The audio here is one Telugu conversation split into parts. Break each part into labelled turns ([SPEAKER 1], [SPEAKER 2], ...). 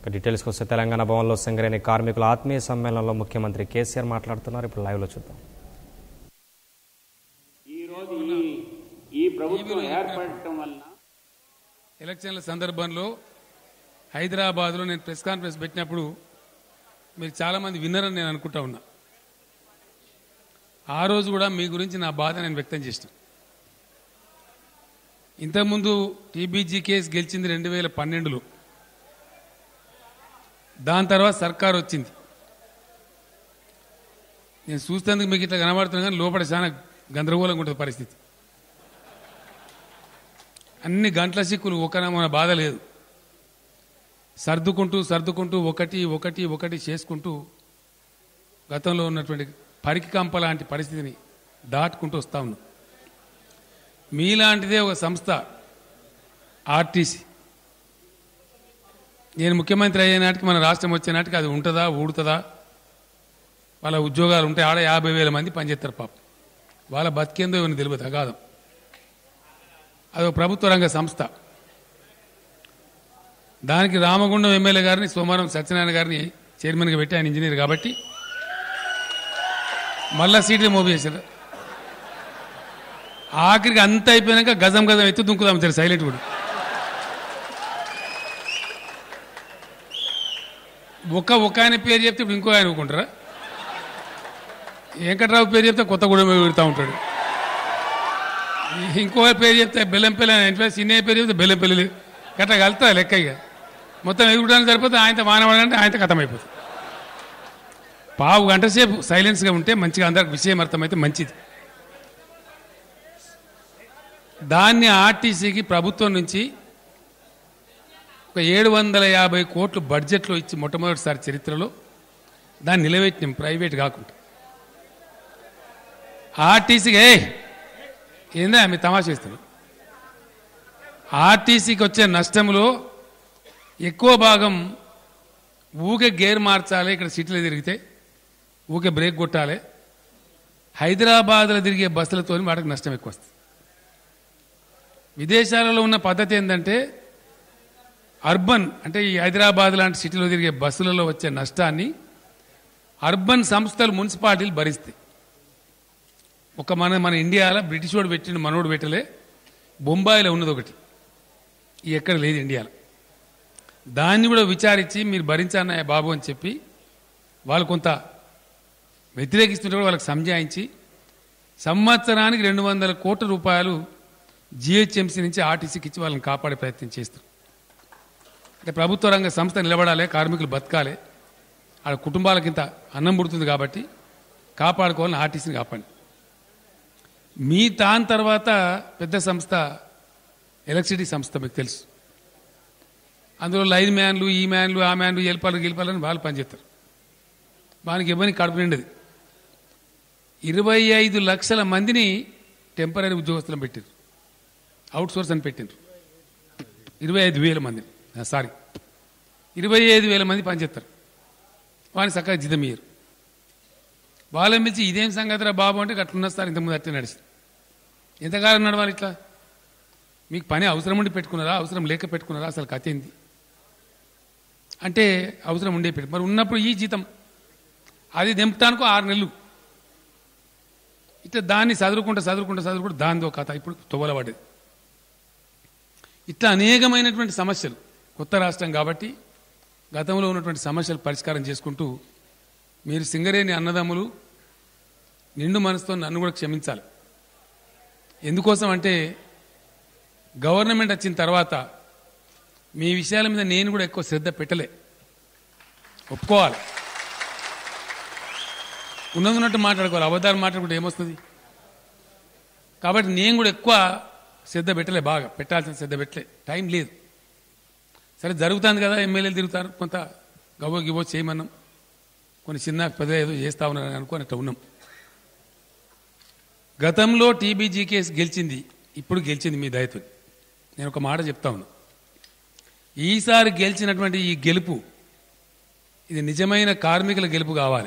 [SPEAKER 1] డీటెయిల్స్ వస్తే తెలంగాణ భవన్లో సింగరేణి కార్మికుల ఆత్మీయ సమ్మేళనంలో ముఖ్యమంత్రి కేసీఆర్ మాట్లాడుతున్నారు. ఇప్పుడు లైవ్లో చూద్దాం.
[SPEAKER 2] ఈ ప్రభుత్వం ఏర్పడటం వల్ల
[SPEAKER 3] ఎలక్షన్ల సందర్భంలో హైదరాబాద్లో నేను ప్రెస్ కాన్ఫరెన్స్ పెట్టినప్పుడు మీరు చాలామంది విన్నారని నేను అనుకుంటా ఉన్నా. ఆ రోజు కూడా మీ గురించి నా బాధ నేను వ్యక్తం చేసిన. ఇంతకుముందు టీబీజీ కేసు గెలిచింది 2012లో. దాని తర్వాత సర్కారు వచ్చింది. నేను చూస్తేందుకు మీకు ఇట్లా కనబడుతున్నా కానీ లోపల చాలా గందరగోళంగా ఉంటుంది పరిస్థితి. అన్ని గంటల సిక్కులు మన బాధ లేదు. సర్దుకుంటూ ఒకటి చేసుకుంటూ గతంలో ఉన్నటువంటి పరికంప లాంటి పరిస్థితిని దాటుకుంటూ వస్తా ఉన్నాం. మీలాంటిదే ఒక సంస్థ ఆర్టీసీ. నేను ముఖ్యమంత్రి అయ్యే నాటికి మన రాష్ట్రం వచ్చే నాటికి అది ఉంటుందా ఊడుతుందా, వాళ్ళ ఉద్యోగాలు ఉంటే ఆడ 50,000 మంది పనిచేస్తారు. పాపం వాళ్ళ బతికేందో ఇవన్నీ తెలియదు. అగాధం. అదొక ప్రభుత్వ రంగ సంస్థ. దానికి రామగుండం ఎమ్మెల్యే గారిని సోమవారం సత్యనారాయణ గారిని చైర్మన్గా పెట్టి, ఆయన ఇంజనీర్ కాబట్టి మళ్ళా సీట్లు మూవ్ చేశారు. ఆఖరికి అంత అయిపోయాక గజం ఎత్తు దుంకుదాం సరే సైలెంట్ కూడా. ఒక ఆయన పేరు చెప్తే ఇప్పుడు ఇంకో ఆయన ఊరుకుంటారా? వెంకట్రావు పేరు చెప్తే కొత్తగూడెం పెడతా ఉంటాడు. ఇంకో పేరు చెప్తే బెల్లంపల్లి, చిన్నయ్య పేరు చెప్తే బెల్లంపల్లి. గట్లా కలుతా లెక్క. ఇక మొత్తం ఎదుగుడానికి సరిపోతే ఆయనతో మానవాడంటే ఆయనతో కథమైపోతుంది. పావు గంట సేపు సైలెన్స్గా ఉంటే మంచిగా అందరికి విషయం అర్థమైతే మంచిది. దాన్ని ఆర్టీసీకి ప్రభుత్వం నుంచి ఒక 750 కోట్లు బడ్జెట్లో ఇచ్చి మొట్టమొదటిసారి చరిత్రలో దాన్ని నిలబెట్టినాం, ప్రైవేట్ కాకుండా. ఆర్టీసీకి ఏందా మీ తమాషా ఇస్తారు. ఆర్టీసీకి వచ్చే నష్టంలో ఎక్కువ భాగం ఊకే గేర్ మార్చాలి, ఇక్కడ సిటీలో తిరిగితే ఊకే బ్రేక్ కొట్టాలి. హైదరాబాద్లో తిరిగే బస్సులతో వాటికి నష్టం ఎక్కువ వస్తుంది. విదేశాలలో ఉన్న పద్ధతి ఏంటంటే అర్బన్, అంటే ఈ హైదరాబాద్ లాంటి సిటీలో తిరిగే బస్సులలో వచ్చే నష్టాన్ని అర్బన్ సంస్థలు, మున్సిపాలిటీలు భరిస్తాయి. మన ఇండియాలో బ్రిటిష్ వాడు పెట్టిన మనోడు పెట్టలే. బొంబాయిలో ఉన్నది ఒకటి, ఎక్కడ లేదు ఇండియాలో. దాన్ని కూడా విచారించి మీరు భరించాలన్నాయ బాబు అని చెప్పి వాళ్ళు కొంత వ్యతిరేకిస్తుంటే కూడా వాళ్ళకి సంజాయించి సంవత్సరానికి 200 కోట్ల రూపాయలు జిహెచ్ఎంసీ నుంచి ఆర్టీసీకి ఇచ్చి వాళ్ళని కాపాడే ప్రయత్నం చేస్తారు. అంటే ప్రభుత్వ రంగ సంస్థ నిలబడాలి, కార్మికులు బతకాలి, వాళ్ళ కుటుంబాలకి ఇంత అన్నం పుడుతుంది కాబట్టి కాపాడుకోవాలని ఆర్టీసీని కాపాడి. దాని తర్వాత పెద్ద సంస్థ ఎలక్ట్రిసిటీ సంస్థ, మీకు తెలుసు. అందులో లైన్ మ్యాన్లు, ఈ మ్యాన్లు, ఆ మ్యాన్లు, గెలిపాలని వాళ్ళు పనిచేస్తారు. వానికి ఇవ్వని కడుపు నిండదు. 25 లక్షల మందిని టెంపరీ ఉద్యోగస్తులను పెట్టారు, అవుట్ సోర్స్ అని పెట్టారు. 25,000 మందిని, 25,000 మంది పనిచేస్తారు. వాడిని చక్కగా జీతం ఇయ్యరు. వాళ్ళని పిలిచి ఇదేం సంగతిరా బాబు అంటే అట్లున్న సార్, ఇంతకుముందు అట్లే నడిచింది. ఎంతకాలం నడవాలి ఇట్లా? మీకు పని అవసరం ఉండి పెట్టుకున్నారా, అవసరం లేక పెట్టుకున్నారా, అసలు కథ ఏంది అంటే అవసరం ఉండే పెట్టు. మరి ఉన్నప్పుడు ఈ జీతం అది దింపటానికో 6 నెలలు. ఇట్లా దాన్ని చదువుకుంటూ దానితో కథ ఇప్పుడు తొవ్వలబడ్డది. ఇట్లా అనేకమైనటువంటి సమస్యలు. కొత్త రాష్ట్రం కాబట్టి గతంలో ఉన్నటువంటి సమస్యలు పరిష్కారం చేసుకుంటూ మీరు సింగరేణి అన్నదమ్ములు నిండు మనసుతో నన్ను కూడా క్షమించాలి. ఎందుకోసం అంటే గవర్నమెంట్ వచ్చిన తర్వాత మీ విషయాల మీద నేను కూడా ఎక్కువ శ్రద్ధ పెట్టలే, ఒప్పుకోవాలి. ఉన్నట్టు మాట్లాడుకోవాలి, అబద్ధాలు మాట్లాడుకుంటే ఏమొస్తుంది. కాబట్టి నేను కూడా ఎక్కువ శ్రద్ధ పెట్టలే, బాగా పెట్టాల్సిన శ్రద్ధ పెట్టలే, టైం లేదు. సరే జరుగుతుంది కదా, ఎమ్మెల్యేలు తిరుగుతారు, కొంత గవ్వో చేయమన్నాం, కొన్ని చిన్న పెద్ద ఏదో చేస్తా ఉన్నారని అనుకోని అట్లా ఉన్నాం. గతంలో టీబీజీ కేసు గెలిచింది, ఇప్పుడు గెలిచింది మీ దయతో. నేను ఒక మాట చెప్తా ఉన్నా, ఈసారి గెలిచినటువంటి ఈ గెలుపు ఇది నిజమైన కార్మికుల గెలుపు కావాలి.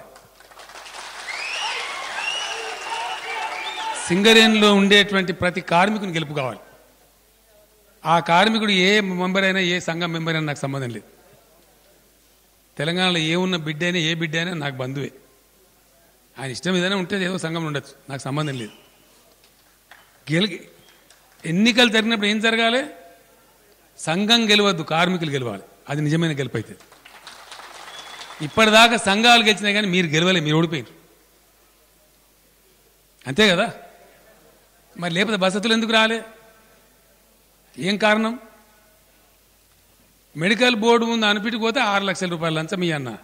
[SPEAKER 3] సింగరేణిలో ఉండేటువంటి ప్రతి కార్మికుని గెలుపు కావాలి. ఆ కార్మికుడు ఏ మెంబర్ అయినా, ఏ సంఘం మెంబర్ అయినా నాకు సంబంధం లేదు. తెలంగాణలో ఏమున్న బిడ్డ అయినా ఏ బిడ్డ అయినా నాకు బంధువే. ఆయన ఇష్టం ఏదైనా ఉంటే ఏదో సంఘంలో ఉండొచ్చు, నాకు సంబంధం లేదు. ఎన్నికలు జరిగినప్పుడు ఏం జరగాలి? సంఘం గెలవద్దు, కార్మికులు గెలవాలి. అది నిజమైన గెలుపు అవుతుంది. ఇప్పటిదాకా సంఘాలు గెలిచినాయి కానీ మీరు గెలవలే, మీరు ఓడిపోయారు. అంతే కదా? మరి లేకపోతే వసతులు ఎందుకు రాలే? ఏం కారణం? మెడికల్ బోర్డు ముందు అనిపించకపోతే 6 లక్షల రూపాయలు లంచం మీ అన్న.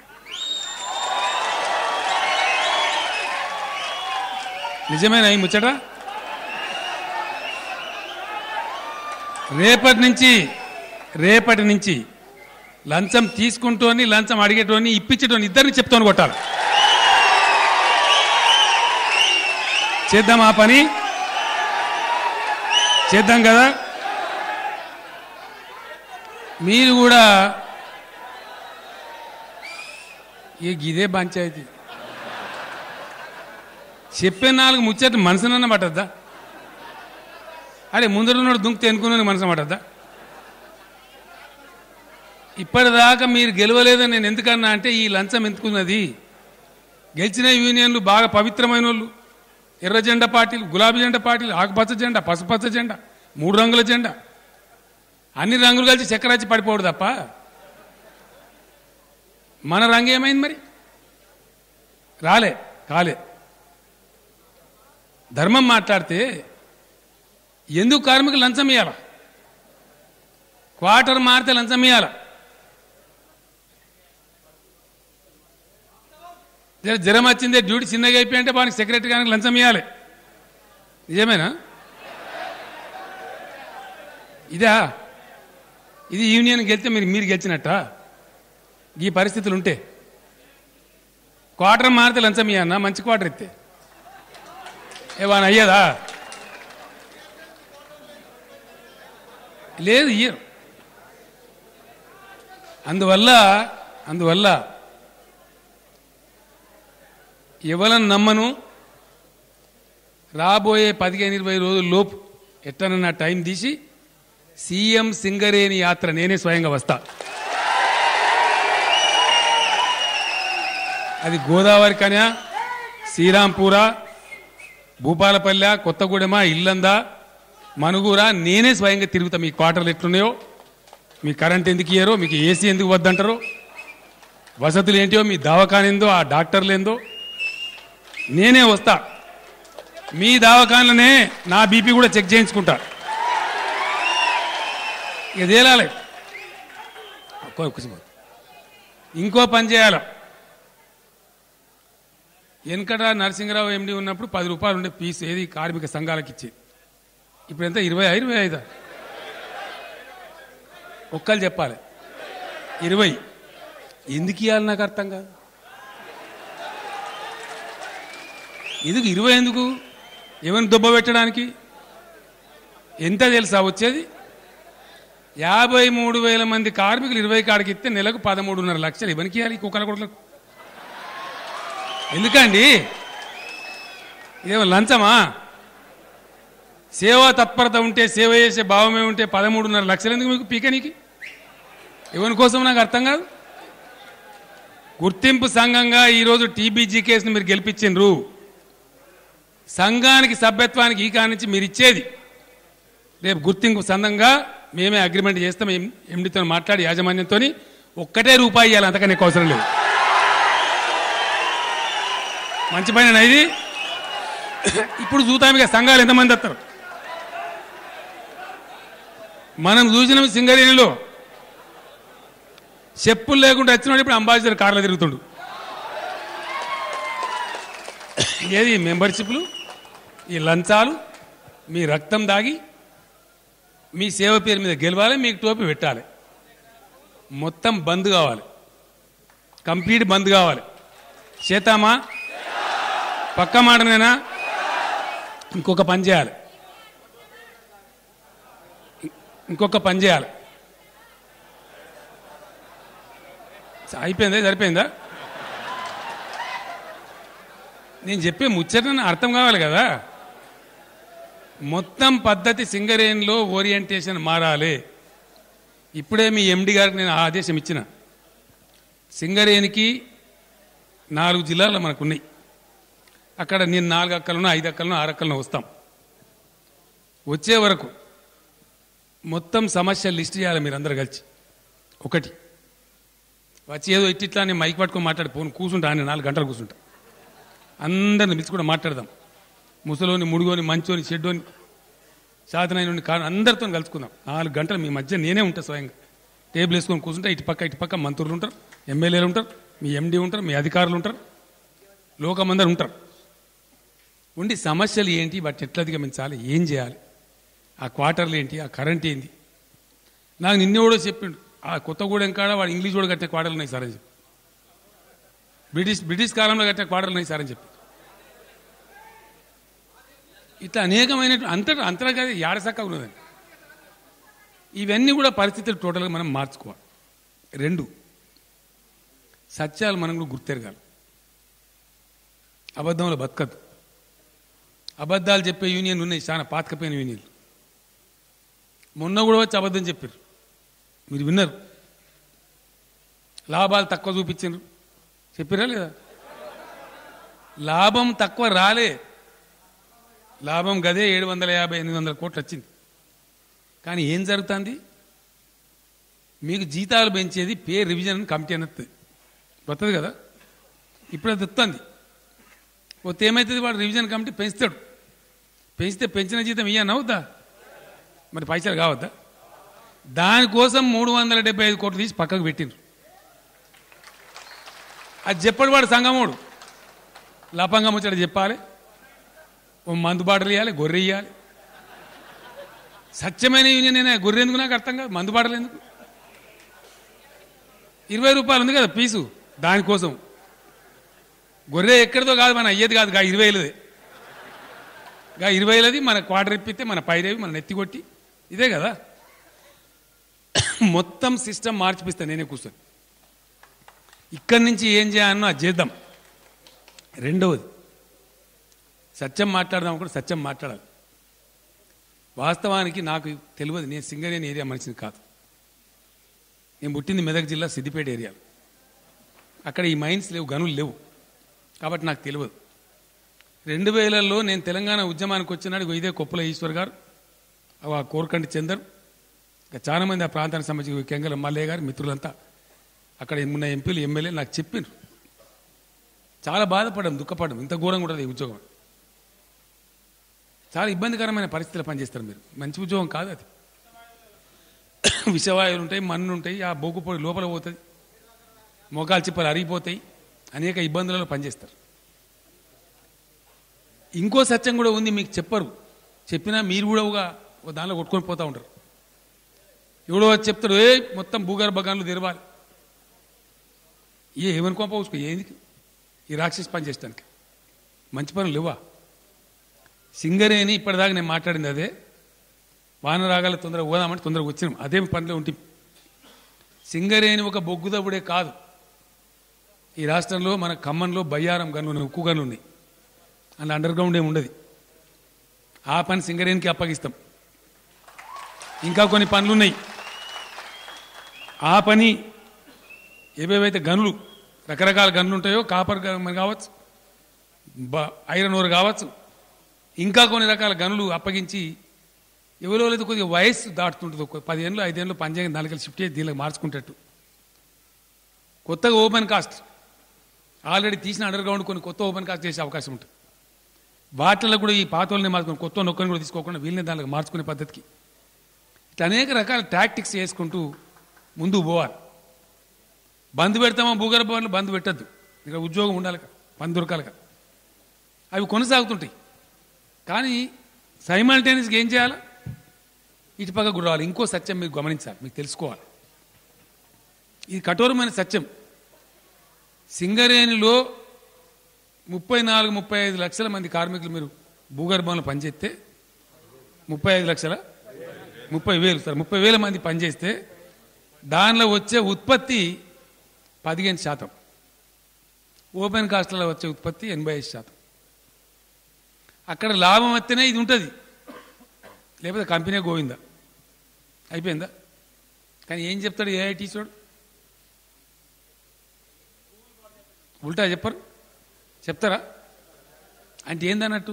[SPEAKER 3] నిజమేనా ఈ ముచ్చట? రేపటి నుంచి లంచం తీసుకుంటోని, లంచం అడిగేటోని, ఇప్పించేటోని ఇద్దరిని చెప్తాను కొట్టాలి. చేద్దాం, ఆ పని చేద్దాం కదా. మీరు కూడా ఇదే పంచాయతీ చెప్పే 4 ముచ్చట్లు మనసునన్న పట్టద్దా? అరే ముందరున్నాడు దుంక్తే ఎన్నుకున్న మనసు పట్టద్దా? ఇప్పటిదాకా మీరు గెలవలేదని నేను ఎందుకన్నా అంటే ఈ లంచం ఎందుకున్నది? గెలిచిన యూనియన్లు బాగా పవిత్రమైన వాళ్ళు, ఎర్ర జెండా పార్టీలు, గులాబీ జెండా పార్టీలు, ఆకుపచ్చ జెండా, పసుపచ్చ జెండా, 3 రంగుల జెండా, అన్ని రంగులు కలిసి చక్కెరచ్చి పడిపోవడు తప్ప మన రంగు ఏమైంది? మరి కాలే. ధర్మం మాట్లాడితే ఎందుకు కార్మికులు లంచం ఇవ్వాల? క్వార్టర్ మారితే లంచం ఇవ్వాల. జ్వరం వచ్చిందే, డ్యూటీ చిన్నగా అయిపోయి అంటే వానికి సెక్రటరీ గారికి లంచం ఇవ్వాలి. నిజమేనా? ఇది యూనియన్ గెలిస్తే మీరు గెలిచినట్ట? ఈ పరిస్థితులు ఉంటే క్వార్టర్ మారితే లంచం ఇవ్వన్నా? మంచి క్వార్టర్ ఇస్తే ఏమన్నా అయ్యేదా? లేదు, ఇయ్యరు. అందువల్ల ఎవరని నమ్మను. రాబోయే 15-20 రోజుల లోపు ఎట్లనన్నా టైం తీసి సీఎం సింగరేణి యాత్ర నేనే స్వయంగా వస్తా. అది గోదావరి కన్యా, శ్రీరాంపూర, భూపాలపల్లె, కొత్తగూడెమ, ఇల్లందా, మనుగూర నేనే స్వయంగా తిరుగుతా. మీ క్వార్టర్లు ఎట్లున్నాయో, మీ కరెంట్ ఎందుకు ఇయ్యారో, మీకు ఏసీ ఎందుకు వద్దంటారో, వసతులు ఏంటో, మీ దవాఖానేందో, ఆ డాక్టర్లు ఏందో నేనే వస్తా. మీ దవాఖానలోనే నా బీపీ కూడా చెక్ చేయించుకుంటా. ఇక తేలాలి. ఇంకో పని చేయాలి. వెనకట నరసింహరావు ఎండి ఉన్నప్పుడు 10 రూపాయలు ఉండే ఫీజు ఏది కార్మిక సంఘాలకు ఇచ్చేది. ఇప్పుడు ఎంత? 25 ఒక్కళ్ళు చెప్పాలి. 20 ఎందుకు ఇవ్వాలి? నాకు అర్థం కాదు. ఎందుకు 20? ఎందుకు? ఎవరిని దుబ్బ పెట్టడానికి? ఎంత తెలుసా వచ్చేది? 53,000 మంది కార్మికులు 20 కాడికి ఇస్తే నెలకు 13.5 లక్షలు. ఇవనికి ఇవ్వాలి కుక్కల కొడుకులకు. ఎందుకండి? ఇదేమో లంచమా? సేవా తత్పరత ఉంటే, సేవ చేసే భావమే ఉంటే 13.5 లక్షలు ఎందుకు మీకు పీకనీకి? ఎవరి కోసం నాకు అర్థం కాదు. గుర్తింపు సంఘంగా ఈరోజు టీబీజీ కేసును మీరు గెలిపించిండ్రు. సంఘానికి, సభ్యత్వానికి ఈ కాడి నుంచి మీరు ఇచ్చేది రేపు గుర్తింపు సంఘంగా మేమే అగ్రిమెంట్ చేస్తాం. ఎండితో మాట్లాడి యాజమాన్యంతో ఒక్కటే రూపాయి ఇవ్వాలి, అంతకన్నా ఎక్కువ అవసరం లేదు. మంచి పని ఇది. ఇప్పుడు చూతామిగా సంఘాలు ఎంతమంది వస్తారు. మనం చూసిన సింగరేణిలో చెప్పులు లేకుండా వచ్చినప్పుడు ఇప్పుడు అంబాసిడర్ కార్లో తిరుగుతుండు. ఏది మెంబర్షిప్లు, ఈ లంచాలు, మీ రక్తం దాగి మీ సేవ పేరు మీద గెలవాలి, మీకు టోపీ పెట్టాలి. మొత్తం బంద్ కావాలి, కంప్లీట్ బంద్ కావాలి. చేతామా? పక్క మాటనేనా? ఇంకొక పని చేయాలి. అయిపోయిందా? సరిపోయిందా? నేను చెప్పే ముచ్చటను అర్థం కావాలి కదా. మొత్తం పద్ధతి సింగరేణిలో ఓరియంటేషన్ మారాలి. ఇప్పుడే మీ ఎండి గారికి నేను ఆదేశం ఇచ్చిన. సింగరేనికి 4 జిల్లాలు మనకు ఉన్నాయి. అక్కడ నేను 4 అక్కలను 5 అక్కలను 6 అక్కలను వస్తాం. వచ్చే వరకు మొత్తం సమస్యలు లిస్ట్ చేయాలి మీరందరూ కలిసి. ఒకటి వచ్చి ఏదో ఇట్లా నేను మైక్ పట్టుకొని మాట్లాడి పోను కూర్చుంటా, అని 4 గంటలు కూర్చుంటా. అందరిని పిలిచి కూడా మాట్లాడదాం. ముసలోని, ముడుగోని, మంచోని, చెడ్డోని, సాధనైన కారణం అందరితో కలుసుకుందాం. 4 గంటలు మీ మధ్య నేనే ఉంటా స్వయంగా. టేబుల్ వేసుకొని కూర్చుంటా. ఇటు పక్క మంత్రులు ఉంటారు, ఎమ్మెల్యేలు ఉంటారు, మీ ఎండీ ఉంటారు, మీ అధికారులు ఉంటారు, లోకమందరు ఉంటారు. ఉండి సమస్యలు ఏంటి, వాటిని ఎట్లా అధిగమించాలి, ఏం చేయాలి, ఆ క్వార్టర్లు ఏంటి, ఆ కరెంట్ ఏంటి. నాకు నిన్నే కూడా చెప్పిండు, ఆ కొత్తగూడెం కాడ వాడు ఇంగ్లీష్ కూడా కట్టే క్వార్టర్లు ఉన్నాయి సార్ అని చెప్పి, బ్రిటిష్ కాలంలో కట్టే క్వార్టర్లు ఉన్నాయి సార్ అని చెప్పి. ఇట్లా అనేకమైన అంతర్గత యాడసక్క ఉన్నదండి. ఇవన్నీ కూడా పరిస్థితులు టోటల్గా మనం మార్చుకోవాలి. 2 సత్యాలు మనం కూడా గుర్తెరగాలి. అబద్ధంలో బతకద్దు. అబద్ధాలు చెప్పే యూనియన్లు ఉన్నాయి, చాలా పాతకపోయిన యూనియన్లు. మొన్న కూడా వచ్చి అబద్ధం చెప్పారు, మీరు విన్నారు. లాభాలు తక్కువ చూపించారు, చెప్పారా లేదా? లాభం తక్కువ రాలే, లాభం గదే 750-800 కోట్లు వచ్చింది. కానీ ఏం జరుగుతుంది, మీకు జీతాలు పెంచేది పే రివిజన్ కమిటీ అన్నది వస్తుంది కదా. ఇప్పుడు అది వస్తుంది. పోతే ఏమవుతుంది, వాడు రివిజన్ కమిటీ పెంచుతాడు. పెంచితే పెంచిన జీతం ఇయ్యని అవుద్దా, మరి పైసలు కావద్దా? దానికోసం 375 కోట్లు తీసి పక్కకు పెట్టిండ్రు. అది చెప్పడు వాడు సంగమోడు, లపంగా ముచ్చట చెప్పాలి, ఓ మందు బాటలు ఇవ్వాలి, గొర్రె ఇవ్వాలి. సత్యమైన యూనియన్ అయినా గొర్రె ఎందుకు నాకు అర్థం కాదు, మందు బాటలు ఎందుకు? 20 రూపాయలు ఉంది కదా పీసు, దానికోసం. గొర్రె ఎక్కడితో కాదు, మన అయ్యేది కాదు, 20,000దే. 20,000ది మన క్వార్టర్ ఇప్పితే మన పైరేవి మన నెత్తి కొట్టి, ఇదే కదా. మొత్తం సిస్టమ్ మార్చిపిస్తా నేనే కూర్చొని. ఇక్కడి నుంచి ఏం చేయాలనో అది చేద్దాం. 2వది సత్యం మాట్లాడదాం, కూడా సత్యం మాట్లాడాలి. వాస్తవానికి నాకు తెలియదు, నేను సింగరేణి ఏరియా మనిషిని కాదు. నేను పుట్టింది మెదక్ జిల్లా సిద్దిపేట ఏరియాలో. అక్కడ ఈ మైన్స్ లేవు, గనులు లేవు, కాబట్టి నాకు తెలియదు. 2000లో నేను తెలంగాణ ఉద్యమానికి వచ్చినాడు ఇదే కొప్పుల ఈశ్వర్ గారు, ఆ కోరకంటి చందర్, ఇంకా చాలా మంది ఆ ప్రాంతానికి సంబంధించి కెంగల మల్లయ్య గారు మిత్రులంతా అక్కడ ఉన్న ఎంపీలు ఎమ్మెల్యేలు నాకు చెప్పారు. చాలా బాధపడడం, దుఃఖపడడం, ఇంత ఘోరంగా ఉంటుంది ఈ ఉద్యోగం. చాలా ఇబ్బందికరమైన పరిస్థితులు పనిచేస్తారు మీరు. మంచి ఉద్యోగం కాదు అది. విషవాయువులు ఉంటాయి, మన్ను ఉంటాయి, ఆ బొగ్గు పొడి లోపల పోతుంది, మోకాలు చిప్పలు అరిగిపోతాయి, అనేక ఇబ్బందులలో పనిచేస్తారు. ఇంకో సత్యం కూడా ఉంది, మీకు చెప్పరు. చెప్పినా మీరు కూడా ఒక దానిలో కొట్టుకొని పోతూ ఉంటారు. ఎవడో చెప్తాడు, మొత్తం భూగర్భ గనులు తెరవాలి. ఏమనుకో పోసుకో, ఏంది ఈ రాక్షసి పని చేయడానికి? మంచి పనులు లేవా? సింగరేణి ఇప్పటిదాకా నేను మాట్లాడింది అదే. వాన రాగాల తొందరగా పోదామంటే తొందరగా వచ్చినాం, అదే పనిలో ఉంటాం. సింగరేణి ఒక బొగ్గుదవుడే కాదు, ఈ రాష్ట్రంలో మన ఖమ్మంలో బయ్యారం గన్లు ఉన్నాయి, ఉక్కు గన్లు ఉన్నాయి. అందులో అండర్ గ్రౌండ్ ఏమి ఉండదు. ఆ పని సింగరేణికి అప్పగిస్తాం. ఇంకా కొన్ని పనులు ఉన్నాయి. ఆ పని ఏవేవైతే గనులు, రకరకాల గనులు ఉంటాయో, కాపర్ కావచ్చు, ఐరన్ ఓర్ కావచ్చు, ఇంకా కొన్ని రకాల గనులు అప్పగించి ఎవరో లేదు కొద్దిగా వయస్సు దాటుతుంటుంది, 10 ఏళ్ళు 5 ఏళ్ళు పనిచేయని 4 షిఫ్ట్ చేసి దీనికి మార్చుకుంటట్టు. కొత్తగా ఓపెన్ కాస్ట్ ఆల్రెడీ తీసిన అండర్ గ్రౌండ్ కొన్ని కొత్త ఓపెన్ కాస్ట్ చేసే అవకాశం ఉంటుంది. వాటిల్లో కూడా ఈ పాత వాళ్ళని మార్చుకుని కొత్త నొక్కని కూడా తీసుకోకుండా వీళ్ళని దానికి మార్చుకునే పద్ధతికి ఇట్లా అనేక రకాల టాక్టిక్స్ చేసుకుంటూ ముందుకు పోవాలి. బంద్ పెడతామా భూగర్భ వాళ్ళు, బంద్ పెట్టద్దు. ఇక్కడ ఉద్యోగం ఉండాలి, పని దొరకాలి కదా. అవి కొనసాగుతుంటాయి. కానీ సైమల్టేనియస్గా ఏం చేయాలి, ఇటు పక్క కూడా రావాలి. ఇంకో సత్యం మీరు గమనించాలి, మీకు తెలుసుకోవాలి. ఇది కఠోరమైన సత్యం. సింగరేణిలో 34-35 లక్షల మంది కార్మికులు మీరు భూగర్భంలో పనిచేస్తే 35 లక్షల 30,000 సార్ 30,000 మంది పనిచేస్తే దానిలో వచ్చే ఉత్పత్తి 15%, ఓపెన్ కాస్ట్లో వచ్చే ఉత్పత్తి 85%. అక్కడ లాభం వస్తేనే ఇది ఉంటుంది, లేకపోతే కంపెనీ గోవిందా, అయిపోయిందా. కానీ ఏం చెప్తాడు ఏఐటీ చూడు, ఉల్టా చెప్పరు, చెప్తారా? అంటే ఏందన్నట్టు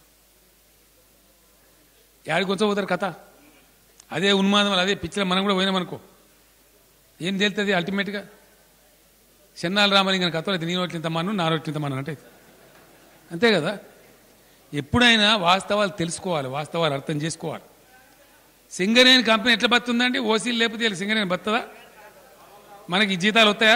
[SPEAKER 3] యాడికి వచ్చపోతారు కథ? అదే ఉన్మాదం, అదే పిచ్చిలో మనం కూడా పోయినామనుకో ఏం తేలుతుంది అల్టిమేట్గా? చెన్నాల రామలింగన్ కథలు అయితే నీ నోట్లింత మన్ను నా నోట్లింత మన్ను అంటే అంతే కదా. ఎప్పుడైనా వాస్తవాలు తెలుసుకోవాలి, వాస్తవాలు అర్థం చేసుకోవాలి. సింగరేణి కంపెనీ ఎట్లా బతుందండి? ఓసీలు లేకపోతే సింగరేణి బతుందా? మనకి జీతాలు వస్తాయా?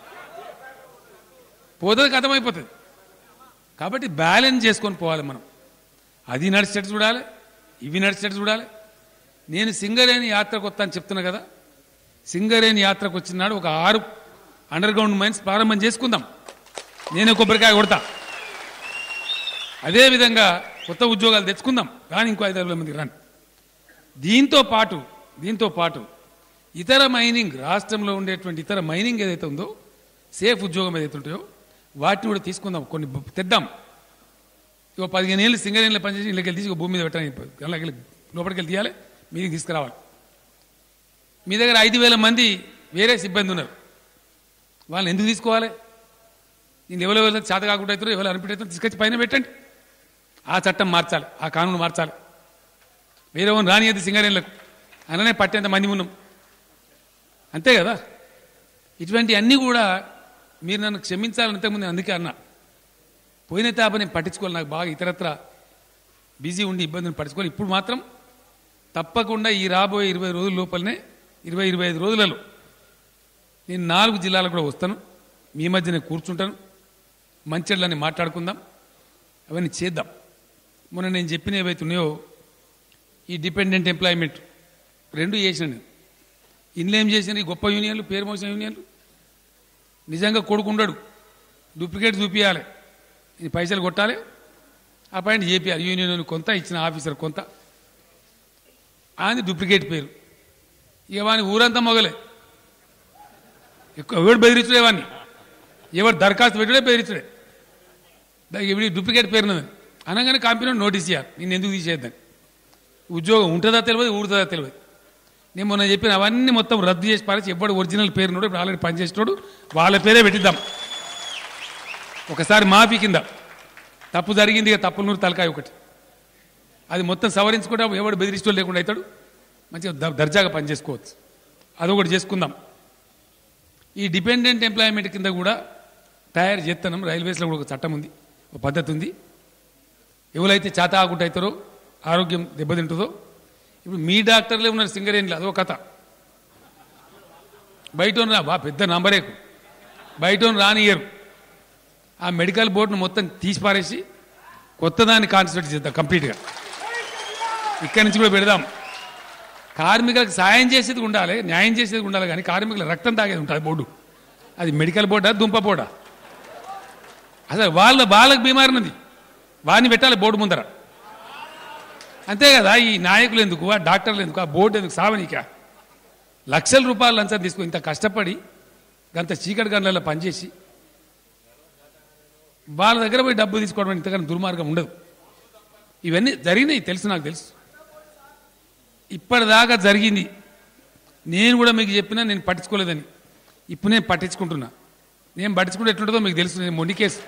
[SPEAKER 3] పోతుంది, కథమైపోతుంది. కాబట్టి బ్యాలెన్స్ చేసుకొని పోవాలి మనం. అది నడిచేటట్టు చూడాలి, ఇవి నడిచేటట్టు చూడాలి. నేను సింగరేణి యాత్రకు వస్తాను చెప్తున్నా కదా. సింగరేణి యాత్రకు వచ్చినాడు ఒక 6 అండర్ గ్రౌండ్ మైన్స్ ప్రారంభం చేసుకుందాం. నేను కొబ్బరికాయ కొడతా. అదేవిధంగా కొత్త ఉద్యోగాలు తెచ్చుకుందాం. కానీ ఇంకో 5,000 మంది రాని. దీంతో పాటు ఇతర మైనింగ్, రాష్ట్రంలో ఉండేటువంటి ఇతర మైనింగ్ ఏదైతే ఉందో, సేఫ్ ఉద్యోగం ఏదైతే ఉంటాయో వాటిని కూడా తీసుకుందాం, కొన్ని తెద్దాం. ఇక 15 ఏళ్ళు సింగరేణిలో పనిచేసి ఇళ్ళకి తీసి భూమి మీద పెట్టాలి, లోపలికి వెళ్ళి తీయాలి, మీకు తీసుకురావాలి. మీ దగ్గర 5,000 మంది వేరే సిబ్బంది ఉన్నారు, వాళ్ళని ఎందుకు తీసుకోవాలి? నేను ఎవరెవరు చేత కాకుండా అవుతారో, ఎవరు అనిపించారో తీసుకొచ్చి పైన పెట్టండి. ఆ చట్టం మార్చాలి, ఆ కానూను మార్చాలి. వేరే వాళ్ళని రానియద్దు సింగరేణులకు. అలానే పట్టేంత మంది ఉన్నాం, అంతే కదా. ఇటువంటి అన్నీ కూడా మీరు నన్ను క్షమించాలని ఇంతకుముందు అందుకే అన్నా. పోయిన తాప నేను పట్టించుకోవాలి, నాకు బాగా ఇతరత్ర బిజీ ఉండి ఇబ్బందులు పట్టించుకోవాలి. ఇప్పుడు మాత్రం తప్పకుండా ఈ రాబోయే 20 రోజుల లోపలనే, 20-25 రోజులలో నేను 4 జిల్లాలకు కూడా వస్తాను. మీ మధ్యనే కూర్చుంటాను, మంచెళ్ళని మాట్లాడుకుందాం, అవన్నీ చేద్దాం. మొన్న నేను చెప్పిన ఏవైతే ఉన్నాయో, ఈ డిపెండెంట్ ఎంప్లాయ్మెంట్ 2 చేసిన నేను. ఇందులో ఏం చేసిన ఈ గొప్ప యూనియన్లు, పేరు మోసిన యూనియన్లు, నిజంగా కొడుకుండడు, డూప్లికేట్ చూపించాలి, ఇది పైసలు కొట్టాలి, అపాయింట్ చేపియాలి. యూనియన్ కొంత ఇచ్చిన ఆఫీసర్ కొంత, అది డూప్లికేట్ పేరు. ఇక వాని ఊరంతా మొగలే, ఎవడు బెదిరించుడే వాడిని, ఎవరు దరఖాస్తు పెట్టుడే బెదిరించుడే. ఇప్పుడు డూప్లికేట్ పేరున్నది అనగానే కంపెనీ నోటీస్ ఇవ్వాలి, నేను ఎందుకు తీసేద్దాన్ని. ఉద్యోగం ఉంటుందా తెలియదు, ఊడుతుందా తెలియదు. నేను మొన్న చెప్పిన అవన్నీ మొత్తం రద్దు చేసి పారేసి ఎవడు ఒరిజినల్ పేరు నోడు, ఇప్పుడు ఆల్రెడీ పనిచేసేటోడు వాళ్ళ పేరే పెట్టిద్దాం. ఒకసారి మాఫీ కింద తప్పు జరిగింది, ఇక తప్పుల నూరు తలకాయ ఒకటి, అది మొత్తం సవరించుకుంటే ఎవడు బెదిరిస్తూ లేకుండా అవుతాడు, మంచిగా దర్జాగా పనిచేసుకోవచ్చు. అదొకటి చేసుకుందాం. ఈ డిపెండెంట్ ఎంప్లాయ్మెంట్ కింద కూడా తయారు చేస్తున్నాం. రైల్వేస్లో కూడా ఒక చట్టం ఉంది, ఒక పద్ధతి ఉంది. ఎవరైతే చేత ఆకుండా అవుతారో, ఆరోగ్యం దెబ్బతింటుందో, ఇప్పుడు మీ డాక్టర్లే ఉన్నారు సింగరేణిలో, అదో కథ. బయట పెద్ద నంబరేకు, బయట రానియరు. ఆ మెడికల్ బోర్డును మొత్తం తీసి పారేసి కొత్తదాన్ని కాన్సన్ట్రేట్ చేద్దాం కంప్లీట్గా. ఇక్కడి నుంచి కూడా పెడదాం. కార్మికులకు సాయం చేసేది ఉండాలి, న్యాయం చేసేది ఉండాలి, కానీ కార్మికుల రక్తం తాగేది ఉంటుంది బోర్డు. అది మెడికల్ బోర్డా, దుంప బోర్డా? అసలు వాళ్ళకి బీమారి ఉన్నది, వాడిని పెట్టాలి బోర్డు ముందర, అంతే కదా. ఈ నాయకులు ఎందుకు, ఆ డాక్టర్లు ఎందుకు, ఆ బోర్డు ఎందుకు? సావనీక లక్షల రూపాయలు లంచం తీసుకుని ఇంత కష్టపడి అంత చీకటి గంటలలో పనిచేసి వాళ్ళ దగ్గర పోయి డబ్బు తీసుకోవడం ఇంతకన్నా దుర్మార్గం ఉండదు. ఇవన్నీ జరిగినాయి, తెలుసు, నాకు తెలుసు. ఇప్పటిదాకా జరిగింది. నేను కూడా మీకు చెప్పినా నేను పట్టించుకోలేదని. ఇప్పుడు నేను పట్టించుకుంటున్నా. నేను పట్టించుకుంటే ఎట్లుంటుందో మీకు తెలుసు. నేను మొండి కేసు,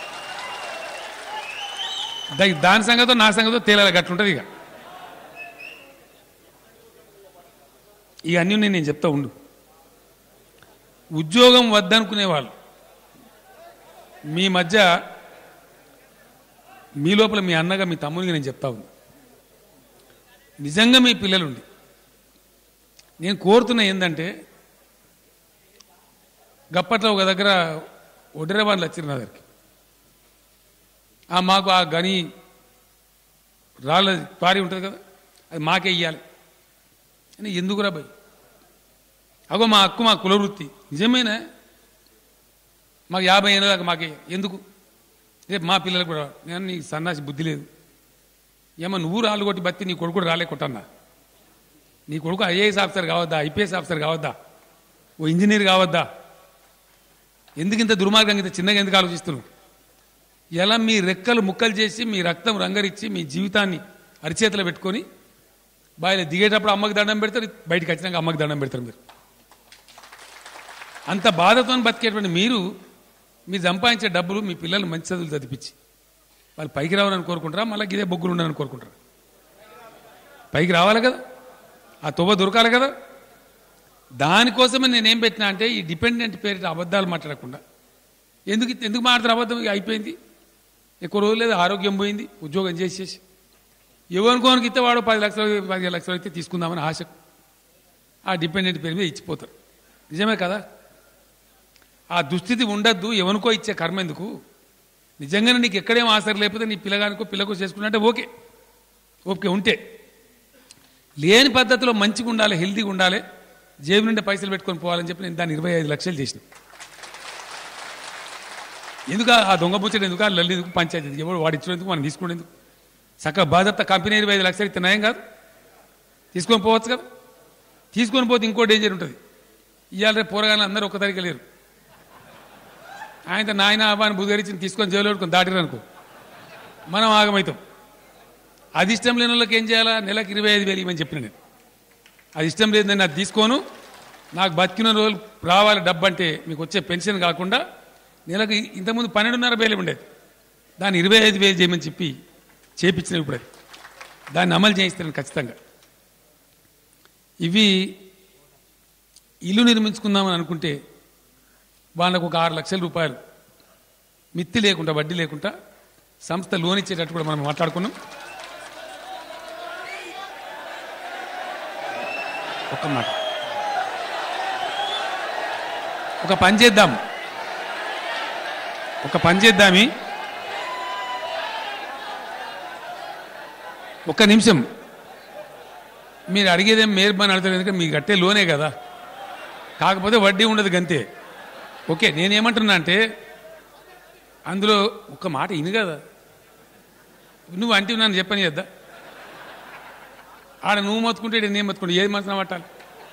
[SPEAKER 3] దాని సంగతో నా సంగతో తేలాలి, గట్లుంటుంది. ఇక అన్నీ నేను చెప్తా ఉండు. ఉద్యోగం వద్దనుకునే వాళ్ళు మీ మధ్య, మీ లోపల మీ అన్నగా, మీ తమ్మునిగా నేను చెప్తా ఉంది, నిజంగా మీ పిల్లలుండి నేను కోరుతున్న ఏంటంటే, గప్పట్లో ఒక దగ్గర ఒడ్డెరవాళ్ళు వచ్చారు నా దగ్గరికి. మాకు ఆ గని రాళ్ళ పారి ఉంటుంది కదా, అది మాకే ఇయ్యాలి అని. ఎందుకురా భయ్? అగో మా హక్కు, మా కులవృత్తి, నిజమేనా? మాకు 50 ఏళ్ళ దాకా మాకే ఎందుకు? రేపు మా పిల్లలకు కూడా నేను, నీ సన్నాసి బుద్ధి లేదు, ఏమో నువ్వు రాళ్ళు కొట్టి బతి నీ కొడుకు రాలే కొట్టన్నా, నీ కొడుకు ఐఏఎస్ ఆఫీసర్ కావద్దా, ఐపీఎస్ ఆఫీసర్ కావద్దా, ఓ ఇంజనీర్ కావద్దా? ఎందుకు ఇంత దుర్మార్గంగా, ఇంత చిన్నగా ఎందుకు ఆలోచిస్తున్నావు? ఎలా మీ రెక్కలు ముక్కలు చేసి, మీ రక్తం రంగరిచ్చి, మీ జీవితాన్ని అరిచేతిలో పెట్టుకొని, బాయిలో దిగేటప్పుడు అమ్మకి దండం పెడతారు, బయటకు వచ్చినాక అమ్మకి దండం పెడతారు. మీరు అంత బాధతో బతికేటువంటి మీరు మీరు సంపాదించే డబ్బులు మీ పిల్లలు మంచి చదువులు చదివించి వాళ్ళు పైకి రావాలని కోరుకుంటారా, మళ్ళీ ఇదే బొగ్గులు ఉండాలని కోరుకుంటారా? పైకి రావాలి కదా, ఆ తొవ్వ దొరకాలి కదా. దానికోసమే నేనేం పెట్టినా అంటే ఈ డిపెండెంట్ పేరిట అబద్ధాలు మాట్లాడకుండా. ఎందుకు మాట్లాడతారు అబద్ధం? అయిపోయింది, ఎక్కువ రోజులు లేదు, ఆరోగ్యం పోయింది, ఉద్యోగం చేసేసి ఎవరికోనికి ఇస్తే వాడు 10 లక్షలు 15 లక్షలు అయితే తీసుకుందామని ఆశకు ఆ డిపెండెంట్ పేరు మీద ఇచ్చిపోతారు. నిజమే కదా? ఆ దుస్థితి ఉండద్దు, ఎవరికో ఇచ్చే కర్మ ఎందుకు? నిజంగానే నీకు ఎక్కడేం ఆసర లేకపోతే నీ పిల్లగానికో పిల్లకు చేసుకున్నట్టే ఓకే ఉంటే, లేని పద్ధతిలో మంచిగా ఉండాలి, హెల్తీగా ఉండాలి, జేబు నుండి పైసలు పెట్టుకొని పోవాలని చెప్పి నేను దాన్ని 25 లక్షలు చేసిన. ఎందుకు ఆ దొంగ ముచ్చట ఎందుకు, ఆ లల్లి ఎందుకు, పంచాయతీ ఎవరు వాడు ఇచ్చినందుకు మనం తీసుకునేందుకు? చక్కగా బాధ్యత కంపెనీ 25 లక్షలు ఇస్తే నయం కాదు? తీసుకొని పోవచ్చు కదా. తీసుకొని పోతే ఇంకో డేంజర్ ఉంటుంది. ఇవాళ రేపు పోరగానే అందరూ ఒక్క తరిక లేరు. ఆయన నాయన అబ్బాని బుధగరించి తీసుకొని జైలు పెట్టుకొని దాటిరనుకో, మనం ఆగమవుతాం. అది ఇష్టం లేని వాళ్ళకి ఏం చేయాలా? నెలకు 25,000 ఇవ్వని చెప్పిన నేను. అది ఇష్టం లేదు, నేను అది తీసుకోను, నాకు బతికిన రోజులు రావాలి డబ్బు అంటే మీకు వచ్చే పెన్షన్ కాకుండా నెలకు ఇంతకుముందు 12,500 ఉండేది, దాన్ని 25,000 చేయమని చెప్పి చేపించిన. ఇప్పుడు అది దాన్ని అమలు చేయిస్తాను ఖచ్చితంగా. ఇవి ఇల్లు నిర్మించుకుందామని అనుకుంటే వాళ్ళకు ఒక 6 లక్షల రూపాయలు మిత్తి లేకుండా, వడ్డీ లేకుండా సంస్థ లోన్ ఇచ్చేటట్టు కూడా మనం మాట్లాడుకున్నాం. ఒక మాట, ఒక పని చేద్దామి, ఒక్క నిమిషం. మీరు అడిగేదేం మేర్బాన్ అడతారు, ఎందుకంటే మీకు కట్టే లోనే కదా, కాకపోతే వడ్డీ ఉండదు గంతే. ఓకే, నేనేమంటున్నా అంటే అందులో ఒక మాట ఇను కదా, నువ్వు అంటే నన్ను చెప్పని చేద్దా? ఆడ నువ్వు మొత్తుకుంటే నేను మొత్తుకుంటే ఏది మాత్రం పట్టాలి?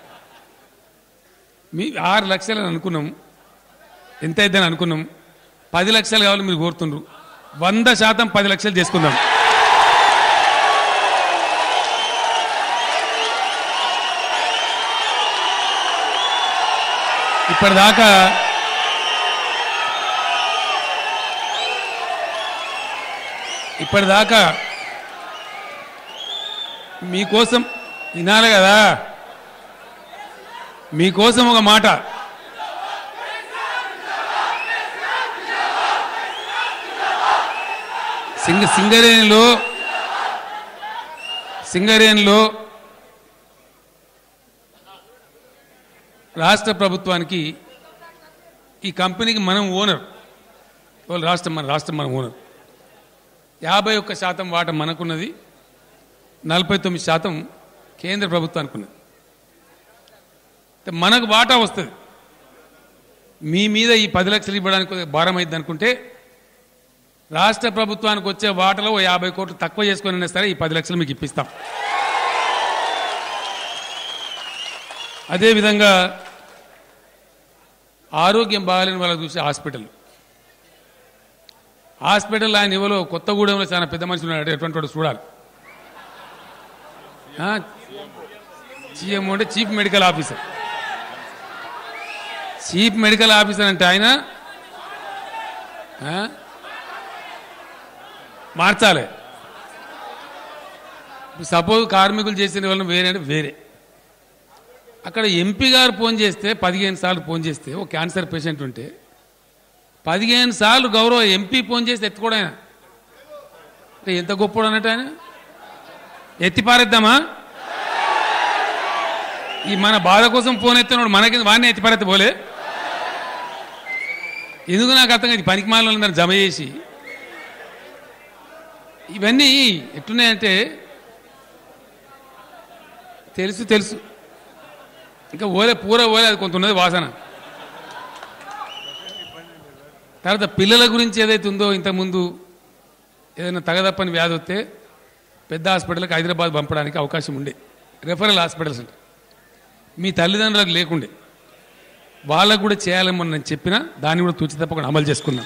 [SPEAKER 3] మీ 6 లక్షలు అనుకున్నాం, ఎంత అయిద్దని అనుకున్నాం, 10 లక్షలు కావాలి మీరు కోరుతుండ్రు, 100% 10 లక్షలు చేసుకుందాం. ఇప్పటిదాకా మీకోసం వినాలి కదా, మీకోసం ఒక మాట. సింగరేణిలో రాష్ట్ర ప్రభుత్వానికి, ఈ కంపెనీకి మనం ఓనర్, మన రాష్ట్రం మన ఓనర్. 51% వాటా మనకున్నది, 49% కేంద్ర ప్రభుత్వానికి ఉన్నది. మనకు వాటా వస్తుంది. మీ మీద ఈ 10 లక్షలు ఇవ్వడానికి భారం అయింది అనుకుంటే రాష్ట్ర ప్రభుత్వానికి వచ్చే వాటాలో 50 కోట్లు తక్కువ చేసుకొని సరే ఈ 10 లక్షలు మీకు ఇప్పిస్తాం. అదేవిధంగా ఆరోగ్యం బాగాలేని వాళ్ళకి చూసే హాస్పిటల్ ఆయన ఎవరో కొత్తగూడెంలో చాలా పెద్ద మనిషి ఉన్నాడు, ఎటువంటి వాడు చూడాలి. సీఎం అంటే చీఫ్ మెడికల్ ఆఫీసర్ అంటే ఆయన మార్చాలి. సపోజ్ కార్మికులు చేసిన వాళ్ళని వేరే అంటే వేరే. అక్కడ ఎంపీ గారు ఫోన్ చేస్తే 15 సార్లు ఫోన్ చేస్తే, ఓ క్యాన్సర్ పేషెంట్ ఉంటే 15 సార్లు గౌరవ ఎంపీ ఫోన్ చేస్తే ఎత్తుకోడు ఆయన. అంటే ఎంత గొప్పడు అన్నట్టు ఆయన. ఎత్తిపారేద్దామా? ఈ మన బాధ కోసం ఫోన్ ఎత్తున్నాడు, మనకి వాడిని ఎత్తిపారెత్తి పోలే. ఎందుకు నాకు అర్థం కాదు. పనికి మాలందరూ జమ చేసి ఇవన్నీ ఎట్లున్నాయంటే తెలుసు ఇంకా పూర ఓలే, అది కొంత ఉన్నది వాసన. తర్వాత పిల్లల గురించి ఏదైతే ఉందో, ఇంతకుముందు ఏదైనా తగదప్పని వ్యాధి వస్తే పెద్ద హాస్పిటల్కి హైదరాబాద్ పంపడానికి అవకాశం ఉండే, రెఫరల్ హాస్పిటల్స్ అంటే. మీ తల్లిదండ్రులకు లేకుండే, వాళ్ళకు కూడా చేయాలని నేను చెప్పినా దాన్ని కూడా తూచి తప్పకుండా అమలు చేసుకున్నాం.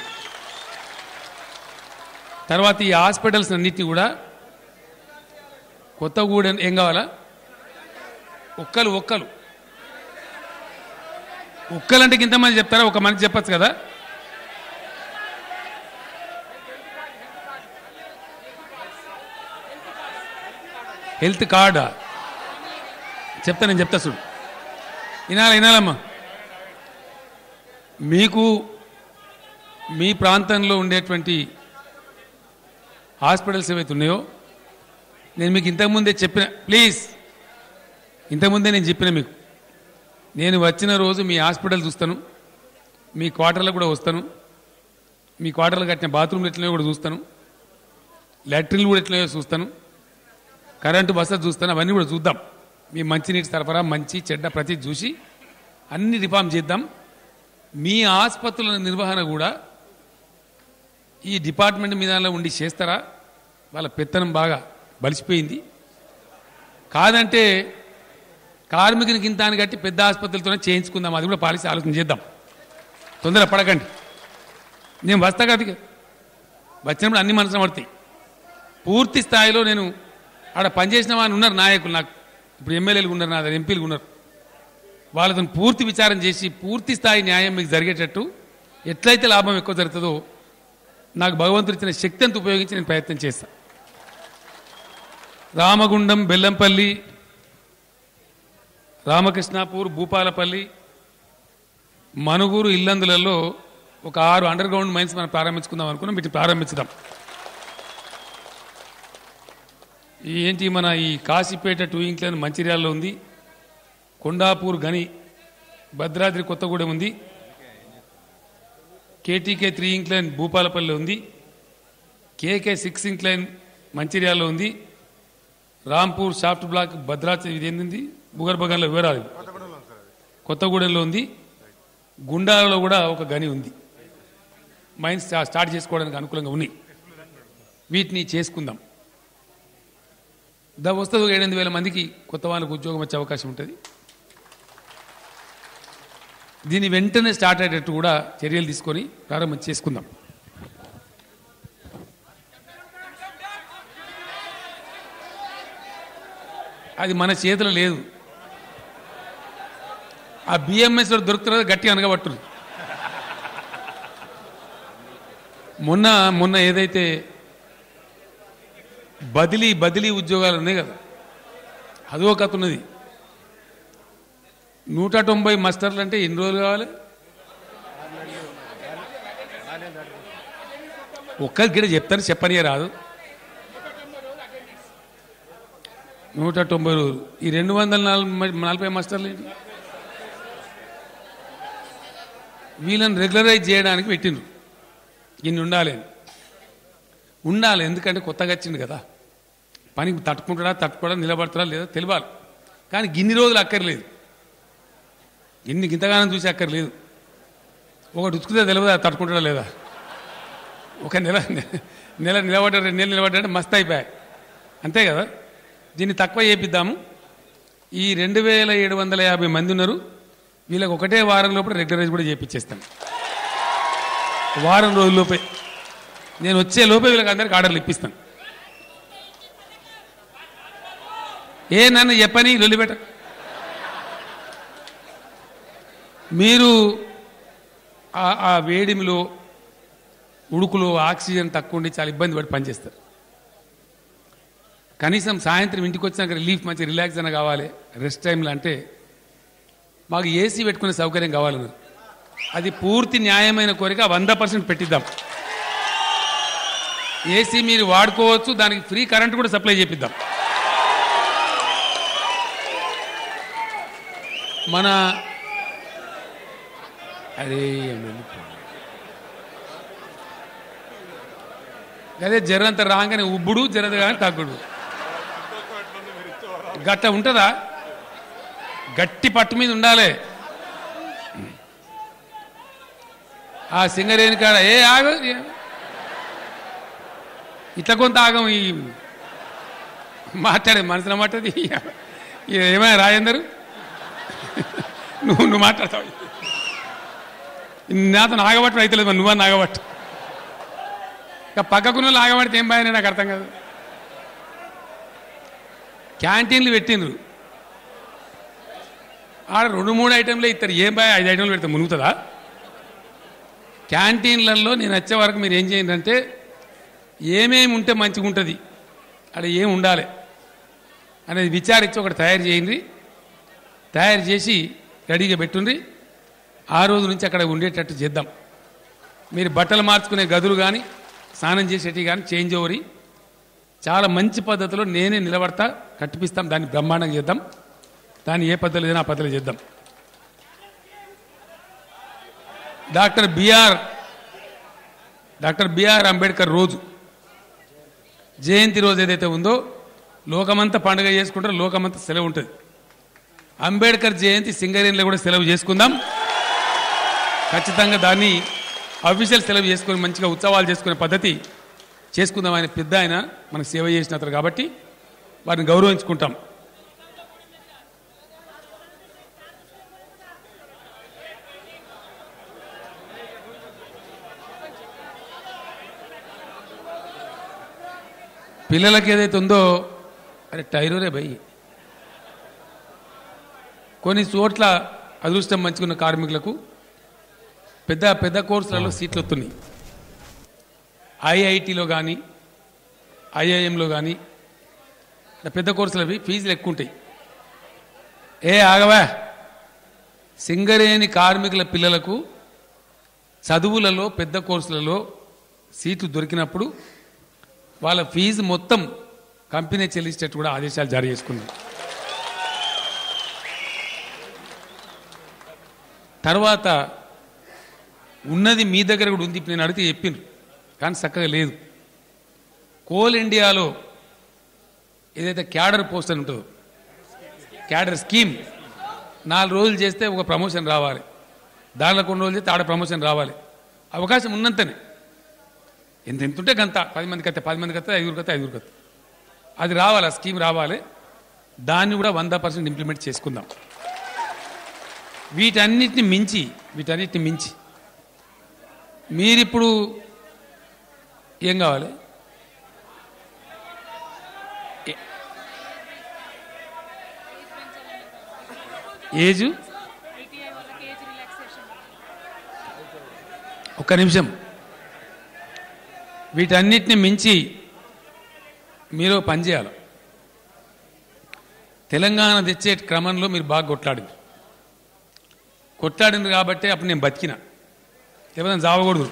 [SPEAKER 3] తర్వాత ఈ హాస్పిటల్స్ అన్నిటినీ కూడా కొత్తగూడెం ఏం కావాలా, ఒక్కలంటే ఇంతమంది చెప్తారా? ఒక మనిషి చెప్పచ్చు కదా. హెల్త్ కార్డా నేను చెప్తా చూడు. వినాలమ్మా. మీకు మీ ప్రాంతంలో ఉండేటువంటి హాస్పిటల్స్ ఏవైతే ఉన్నాయో నేను మీకు ఇంతకుముందే చెప్పిన, ప్లీజ్ ఇంతకుముందే నేను చెప్పిన మీకు, నేను వచ్చిన రోజు మీ హాస్పిటల్ చూస్తాను, మీ క్వార్టర్లకు కూడా వస్తాను, మీ క్వార్టర్లు కట్టిన బాత్రూమ్లు ఎట్లనో కూడా చూస్తాను, లాట్రిన్లు కూడా ఎట్లనో చూస్తాను, కరెంటు బస్సు చూస్తాను, అవన్నీ కూడా చూద్దాం. మీ మంచినీటి సరఫరా మంచి చెడ్డ ప్రతి చూసి అన్ని రిఫార్మ్ చేద్దాం. మీ ఆసుపత్రుల నిర్వహణ కూడా ఈ డిపార్ట్మెంట్ మీద ఉండి చేస్తారా? వాళ్ళ పెత్తనం బాగా బలిసిపోయింది. కాదంటే కార్మికునికి ఇంత అని కట్టి పెద్ద ఆసుపత్రులతోనే చేయించుకుందాం, అది కూడా పాలసీ ఆలోచన చేద్దాం. తొందర పడకండి. నేను వస్తా కదా, వచ్చినప్పుడు అన్ని మనసున పడతాయి. పూర్తి స్థాయిలో నేను ఆడ పనిచేసిన వాళ్ళు ఉన్నారు, నాయకులు నాకు ఇప్పుడు ఎమ్మెల్యేలు ఉన్నారు, నా దగ్గర ఎంపీలు ఉన్నారు. వాళ్ళతో పూర్తి విచారం చేసి పూర్తి స్థాయి న్యాయం మీకు జరిగేటట్టు ఎట్లయితే లాభం ఎక్కువ జరుగుతుందో నాకు భగవంతుడు ఇచ్చిన శక్తి అంతా ఉపయోగించి నేను ప్రయత్నం చేస్తాను. రామగుండం, బెల్లంపల్లి, రామకృష్ణాపూర్, భూపాలపల్లి, మనుగూరు, ఇల్లందులలో ఒక 6 అండర్ గ్రౌండ్ మైన్స్ మనం ప్రారంభించుకుందాం అనుకున్నాం. వీటిని ప్రారంభించుదాం. ఏంటి మన ఈ కాశీపేట 2 ఇంక్లైన్ మంచిర్యాలలో ఉంది, కొండాపూర్ గని భద్రాద్రి కొత్తగూడెం ఉంది, కేటీకే 3 ఇంక్లైన్ భూపాలపల్లిలో ఉంది, కేకే 6 ఇంక్లైన్ మంచిర్యాలలో ఉంది, రాంపూర్ సాఫ్ట్ బ్లాక్ భద్రాద్రి ఇది ఏంది భూగర్భగన్లో వివరాలు కొత్తగూడెంలో ఉంది, గుండాలలో కూడా ఒక గని ఉంది. మైన్స్ స్టార్ట్ చేసుకోవడానికి అనుకూలంగా ఉన్నాయి. వీటిని చేసుకుందాం. వస్తుంది 7,000 మందికి కొత్త వాళ్ళకు ఉద్యోగం వచ్చే అవకాశం ఉంటుంది. దీన్ని వెంటనే స్టార్ట్ అయ్యేటట్టు కూడా చర్యలు తీసుకొని ప్రారంభం చేసుకుందాం. అది మన చేతిలో లేదు. ఆ బిఎంఎస్లో దొరుకుతున్నది గట్టి అనగబట్టురు. మొన్న ఏదైతే బదిలీ ఉద్యోగాలు ఉన్నాయి కదా, అదో కథ ఉన్నది. 190 మాస్టర్లు అంటే ఎన్ని రోజులు కావాలి? ఒక్కరికి చెప్తాను, చెప్పనియే రాదు. 190 రోజులు. ఈ 240 మాస్టర్లు ఏంటి? వీళ్ళని రెగ్యులరైజ్ చేయడానికి పెట్టిండ్రు. ఇన్ని ఉండాలి. ఎందుకంటే కొత్తగా వచ్చింది కదా, పనికి తట్టుకోవడా నిలబడతాడా లేదా తెలియాలి. కానీ గిన్ని రోజులు అక్కర్లేదు, ఇంతగానం చూసి అక్కర్లేదు. ఒకటి ఉతుకుతే తెలియదు తట్టుకుంటాడా లేదా. ఒక నెల నిలబడ్డా 2 నెలలు నిలబడ్డా మస్తు అయిపోయాయి, అంతే కదా. దీన్ని తక్కువ చేపిద్దాము. ఈ 2,750 మంది ఉన్నారు, వీళ్ళకి ఒకటే వారం లోపల రెగ్యులరైజ్ కూడా చేయించేస్తాను. వారం రోజుల్లోపే, నేను వచ్చే లోపే వీళ్ళకి అందరికి ఆర్డర్లు ఇప్పిస్తాను. నన్ను చెప్పని లొల్లిపెట్ట. మీరు ఆ వేడిమిలో ఉడుకులో ఆక్సిజన్ తక్కువ ఉండి చాలా ఇబ్బంది పడి పనిచేస్తారు. కనీసం సాయంత్రం ఇంటికి వచ్చినాక రిలీఫ్ మంచి రిలాక్స్ అయినా కావాలి, రెస్ట్ టైంలో. అంటే మాకు ఏసీ పెట్టుకునే సౌకర్యం కావాలన్నారు. అది పూర్తి న్యాయమైన కోరిక, 100% పెట్టిద్దాం. ఏసీ మీరు వాడుకోవచ్చు, దానికి ఫ్రీ కరెంట్ కూడా సప్లై చేపిద్దాం. మన అదే జరంత రాగానే ఉబ్బుడు, జరంత కానీ తగ్గుడు గట్ట ఉంటుందా? గట్టి పట్టు మీద ఉండాలి. ఆ సింగరేణి కాడ ఆగ ఇట్లా కొంత ఆగం. ఈ మాట్లాడే మనసులో మాట్లాడి ఏమైనా రాయందరు నువ్వు మాట్లాడతావు. నాతో ఆగబట్టు అయితే లేదు, నువ్వని ఆగబట్టు. ఇక పక్కకున్న ఆగబడితే ఏం బాగా నాకు అర్థం కాదు. క్యాంటీన్లు పెట్టిండ్రు, ఆడ 2-3 ఐటెంలే ఇస్తారు. ఏం బాగా 5 ఐటెంలు పెడితే మునుగుతుందా? క్యాంటీన్లలో నేను వచ్చే వరకు మీరు ఏం చేయండి అంటే, ఏమేమి ఉంటే మంచిగా ఉంటుంది, అక్కడ ఏమి ఉండాలి, అనేది విచారించి ఒకటి తయారు చేయండి, తయారు చేసి రెడీగా పెట్టుండ్రి. ఆ రోజు నుంచి అక్కడ ఉండేటట్టు చేద్దాం. మీరు బట్టలు మార్చుకునే గదులు కానీ స్నానం చేసేటి కానీ చేంజ్ ఓవరి చాలా మంచి పద్ధతిలో నేనే నిలబడతా, కట్టిపిస్తాం. దాన్ని బ్రహ్మాండంగా చేద్దాం. దాన్ని ఏ పద్ధతి లేదని ఆ పద్ధతిలో చేద్దాం. డాక్టర్ బిఆర్ అంబేద్కర్ రోజు జయంతి రోజు ఏదైతే ఉందో లోకమంతా పండుగ చేసుకుంటారో, లోకమంతా సెలవు ఉంటుంది. అంబేద్కర్ జయంతి సింగరేణిలో కూడా సెలవు చేసుకుందాం. ఖచ్చితంగా దాన్ని అఫీషియల్ సెలవు చేసుకొని మంచిగా ఉత్సవాలు చేసుకునే పద్ధతి చేసుకుందాం. ఆయన పెద్ద ఆయన మనకు సేవ చేసిన అతను కాబట్టి వారిని గౌరవించుకుంటాం. పిల్లలకి ఏదైతే ఉందో అరే టైరోరే భయ్, కొన్ని చోట్ల అదృష్టం మంచుకున్న కార్మికులకు పెద్ద పెద్ద కోర్సులలో సీట్లు వస్తున్నాయి. ఐఐటిలో కానీ ఐఐఎంలో కానీ పెద్ద కోర్సులవి ఫీజులు ఎక్కువ ఉంటాయి. ఆగవా, సింగరేణి కార్మికుల పిల్లలకు చదువులలో పెద్ద కోర్సులలో సీట్లు దొరికినప్పుడు వాళ్ళ ఫీజు మొత్తం కంపెనీ చెల్లించేటట్టు కూడా ఆదేశాలు జారీ చేసుకుంది. తర్వాత ఉన్నది మీ దగ్గర కూడా ఉంది. ఇప్పుడు నేను అడిగితే చెప్పిండ్రు కానీ చక్కగా లేదు. కోల్ ఇండియాలో ఏదైతే క్యాడర్ పోస్ట్ అని ఉంటుందో, క్యాడర్ స్కీమ్ 4 రోజులు చేస్తే ఒక ప్రమోషన్ రావాలి, దానిలో కొన్ని రోజులు చేస్తే ఆడ ప్రమోషన్ రావాలి. అవకాశం ఉన్నంతనే ఎంత ఉంటే గంత 10 మందికి అయితే 10 మందికి అయితే 5గురికి అయితే 5గురికి అయితే అది రావాలి, ఆ స్కీమ్ రావాలి. దాన్ని కూడా 100% ఇంప్లిమెంట్ చేసుకుందాం. వీటన్నిటిని మించి మీరిప్పుడు ఏం కావాలి? ఏజ్ ఒక్క నిమిషం. వీటన్నిటిని మించి మీరు పనిచేయాలి. తెలంగాణ తెచ్చే క్రమంలో మీరు బాగా కొట్లాడింది కాబట్టి అప్పుడు నేను బతికినా, లేకపోతే జావకూడదు.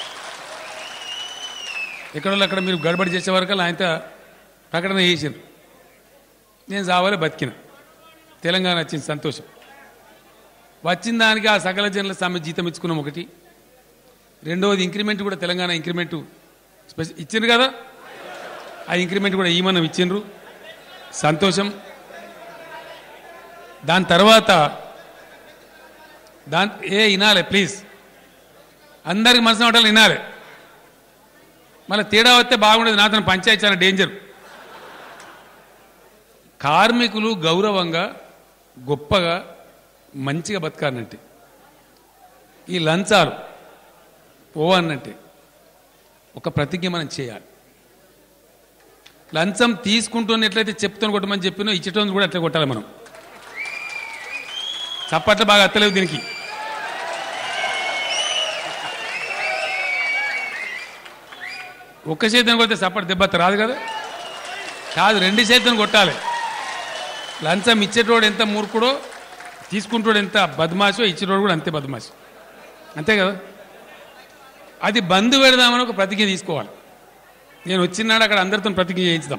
[SPEAKER 3] ఎక్కడో అక్కడ మీరు గడబడి చేసే వరకు ఆయనతో ప్రకటన చేసిండ్రు, నేను జావాలే బతికిన. తెలంగాణ వచ్చింది, సంతోషం. వచ్చిన దానికి ఆ సకల జనుల సమ్మె జీతం ఇచ్చుకున్నాం ఒకటి. రెండవది ఇంక్రిమెంట్ కూడా తెలంగాణ ఇంక్రిమెంట్ ఇచ్చిండ్రు కదా, ఆ ఇంక్రిమెంట్ కూడా మనం ఇచ్చిండ్రు, సంతోషం. దాని తర్వాత వినాలి ప్లీజ్, అందరికి మనసు మాటలు వినాలి. మళ్ళీ తేడా వస్తే బాగుండేది. నాతో పంచాయతీ చాలా డేంజర్. కార్మికులు గౌరవంగా గొప్పగా మంచిగా బతకాలంటే ఈ లంచాలు పోవన్నంటే ఒక ప్రతిజ్ఞ మనం చేయాలి. లంచం తీసుకుంటున్న ఎట్లయితే చెప్తాను కొట్టమని చెప్పినో ఇచ్చటం కూడా అట్లా కొట్టాలి మనం. చప్పట్లు బాగా అత్తలేవు దీనికి. ఒక్క చేతిని కొడితే చప్పటి దెబ్బ రాదు కదా, కాదు 2 చేతులను కొట్టాలి. లంచం ఇచ్చేటోడు ఎంత మూర్ఖుడో, తీసుకుంటోడు ఎంత బద్మాషో, ఇచ్చేటోడు కూడా అంతే బద్మాషి, అంతే కదా. అది బంద్ పెడదామని ఒక ప్రతిజ్ఞ తీసుకోవాలి. నేను వచ్చినాడు అక్కడ అందరితో ప్రతిజ్ఞ చేయించుదాం.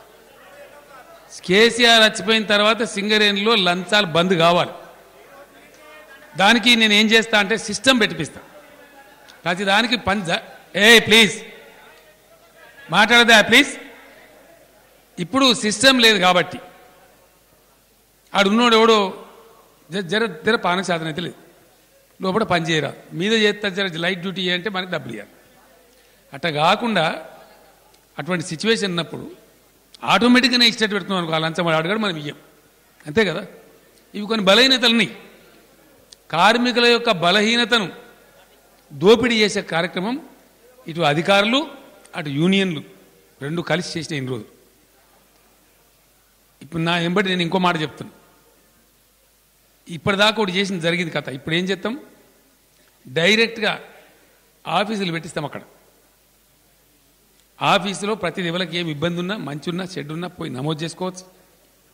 [SPEAKER 3] కేసీఆర్ చచ్చిపోయిన తర్వాత సింగరేణిలో లంచాలు బంద్ కావాలి. దానికి నేను ఏం చేస్తా అంటే సిస్టమ్ పెట్టిపిస్తా. ప్రతి దానికి ప్లీజ్ మాట్లాడదా ప్లీజ్. ఇప్పుడు సిస్టమ్ లేదు కాబట్టి ఆడున్నోడు ఎవడో జర పానక సాధన అయితే లేదు, లోపల పని చేయరా, మీద చేస్తా జర లైట్ డ్యూటీ అంటే మనకి డబ్బులు ఇవ్వాలి. అట్లా కాకుండా అటువంటి సిచ్యువేషన్ ఉన్నప్పుడు ఆటోమేటిక్గానే ఇష్టం పెడుతున్నాం అనుకో, ఆ లంచం అడగడం మనం ఇయ్యం, అంతే కదా. ఇవి కొన్ని బలహీనతలని, కార్మికుల యొక్క బలహీనతను దోపిడీ చేసే కార్యక్రమం ఇటు అధికారులు అటు యూనియన్లు 2 కలిసి చేసిన ఇన్ని రోజులు. ఇప్పుడు నా ఎంబటి నేను ఇంకో మాట చెప్తాను. ఇప్పటిదాకా ఒకటి చేసింది జరిగింది కథ. ఇప్పుడు ఏం చేస్తాం, డైరెక్ట్గా ఆఫీసులు పెట్టిస్తాం. అక్కడ ఆఫీసులో ప్రతి ఎవరికి ఏమి ఇబ్బంది ఉన్నా, మంచి ఉన్నా, చెడ్డు ఉన్నా పోయి నమోదు చేసుకోవచ్చు.